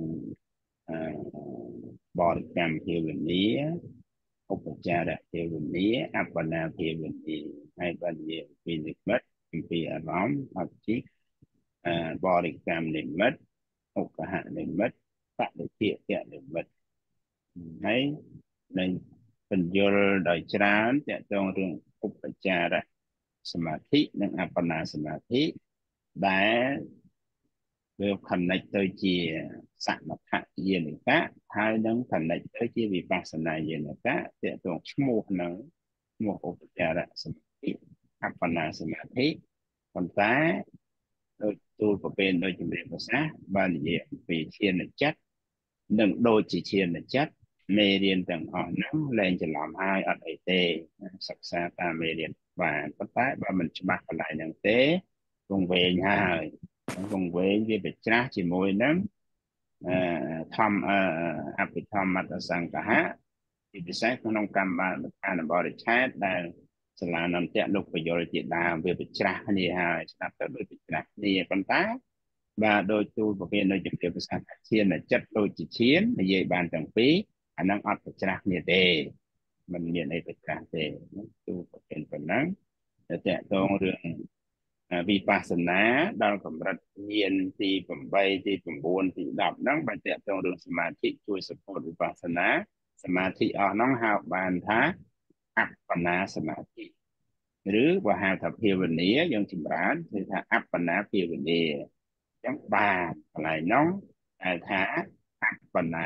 បរិកម្មភាវនាឧបចារភាវនាអបណាភាវនាហើយបាននិយាយពីនិមិត្តពីអារម្មណ៍អត់ជីបរិកម្មនិមិត្តឧបហនិមិត្តបដិភិយនិមិត្តហើយនឹងបញ្យល់ដោយច្រើនតកតងរឿងឧបចារសមាធិនិងអបណាសមាធិដែលវា connect ទៅជាសមថយានិកៈហើយនឹង connect ទៅជាវិបស្សនាយានិកៈតកតងឈ្មោះនឹងឈ្មោះឧបចារសមាធិអបណាសមាធិប៉ុន្តែដោយទូលប្រពៃដោយជំរាបប្រសាសន៍បាននិយាយពីឈានចិត្តនិងដូចជាឈានចិត្តមេរៀនទាំងអស់ហ្នឹងលែងច្រឡំហើយអត់អីទេសិក្សាតាមមេរៀនបានប៉ុន្តែបើមិនច្បាស់កន្លែងហ្នឹងទេគង់វែងហើយគង់វែងវាបច្រាស់ជាមួយនឹងអឺធម្មអភិធម្មតសង្កហៈជាពិសេសក្នុងកម្មបានបរិច្ឆេទដែលសាលានន្តៈលោកបញ្យលជាដើមវាបច្រាស់គ្នាហើយស្ដាប់ទៅដូចបច្រាស់គ្នាប៉ុន្តែបាទដោយទូលប្រពៃនៅជំរាបប្រសាសន៍ឈានចិត្តដូចជាឈាននិយាយបានទាំងពីរអាហ្នឹងអត់បច្រាស់គ្នាទេមិនមានអីបច្រាស់ទេទូលប្រពៃប៉ុណ្ណឹងតែតកតងរឿងវិបស្សនាដល់កម្រិតញាណទី8ទី9ទី10ហ្នឹងបើតកតងរឿងសមាធិជួយ support វិបស្សនាសមាធិអស់ហ្នឹងហៅបានថាអបបណាសមាធិឬបើហៅថាភាវនាយើងចម្រើនគឺថាអបណាភាវនាអញ្ចឹងបានកន្លែងហ្នឹងហៅថាអបណា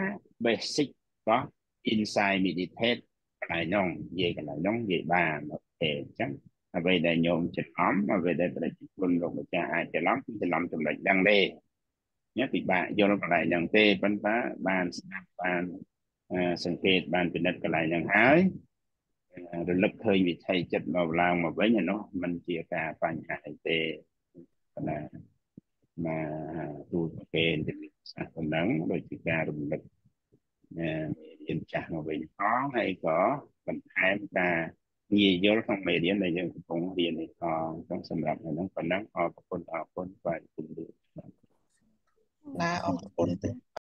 basic របស់ inside meditate កន្លែងហ្នឹងនិយាយកន្លែងហ្នឹងនិយាយបានអូខេអញ្ចឹងអ្វីដែលញោមច្រឡំអ្វីដែលប្រជាជនលោកម្ចាស់អាចច្រឡំគឺច្រឡំចំណុចហ្នឹងទេញ៉ាំពិបាកយល់កន្លែងហ្នឹងទេប៉ុន្តែបានស្ដាប់បានសង្កេតបានពិនិត្យកន្លែងហ្នឹងហើយរលឹកឃើញវិថីចិត្តមកឡើងមកវិញអានោះมันជាការបញ្ហាអីទេណាមកទូលប្រកេនទៅសាសប៉ុណ្ណឹងដូចជាការរំលឹករៀនចាស់មកវិញផងហើយក៏បន្ថែមការងាយយល់ក្នុងមេរៀនដែលយើងកំពុងរៀននេះផងចឹងសម្រាប់ហ្នឹងប៉ុណ្ណឹងអរគុណអរគុណបាទគុណណាអរគុណ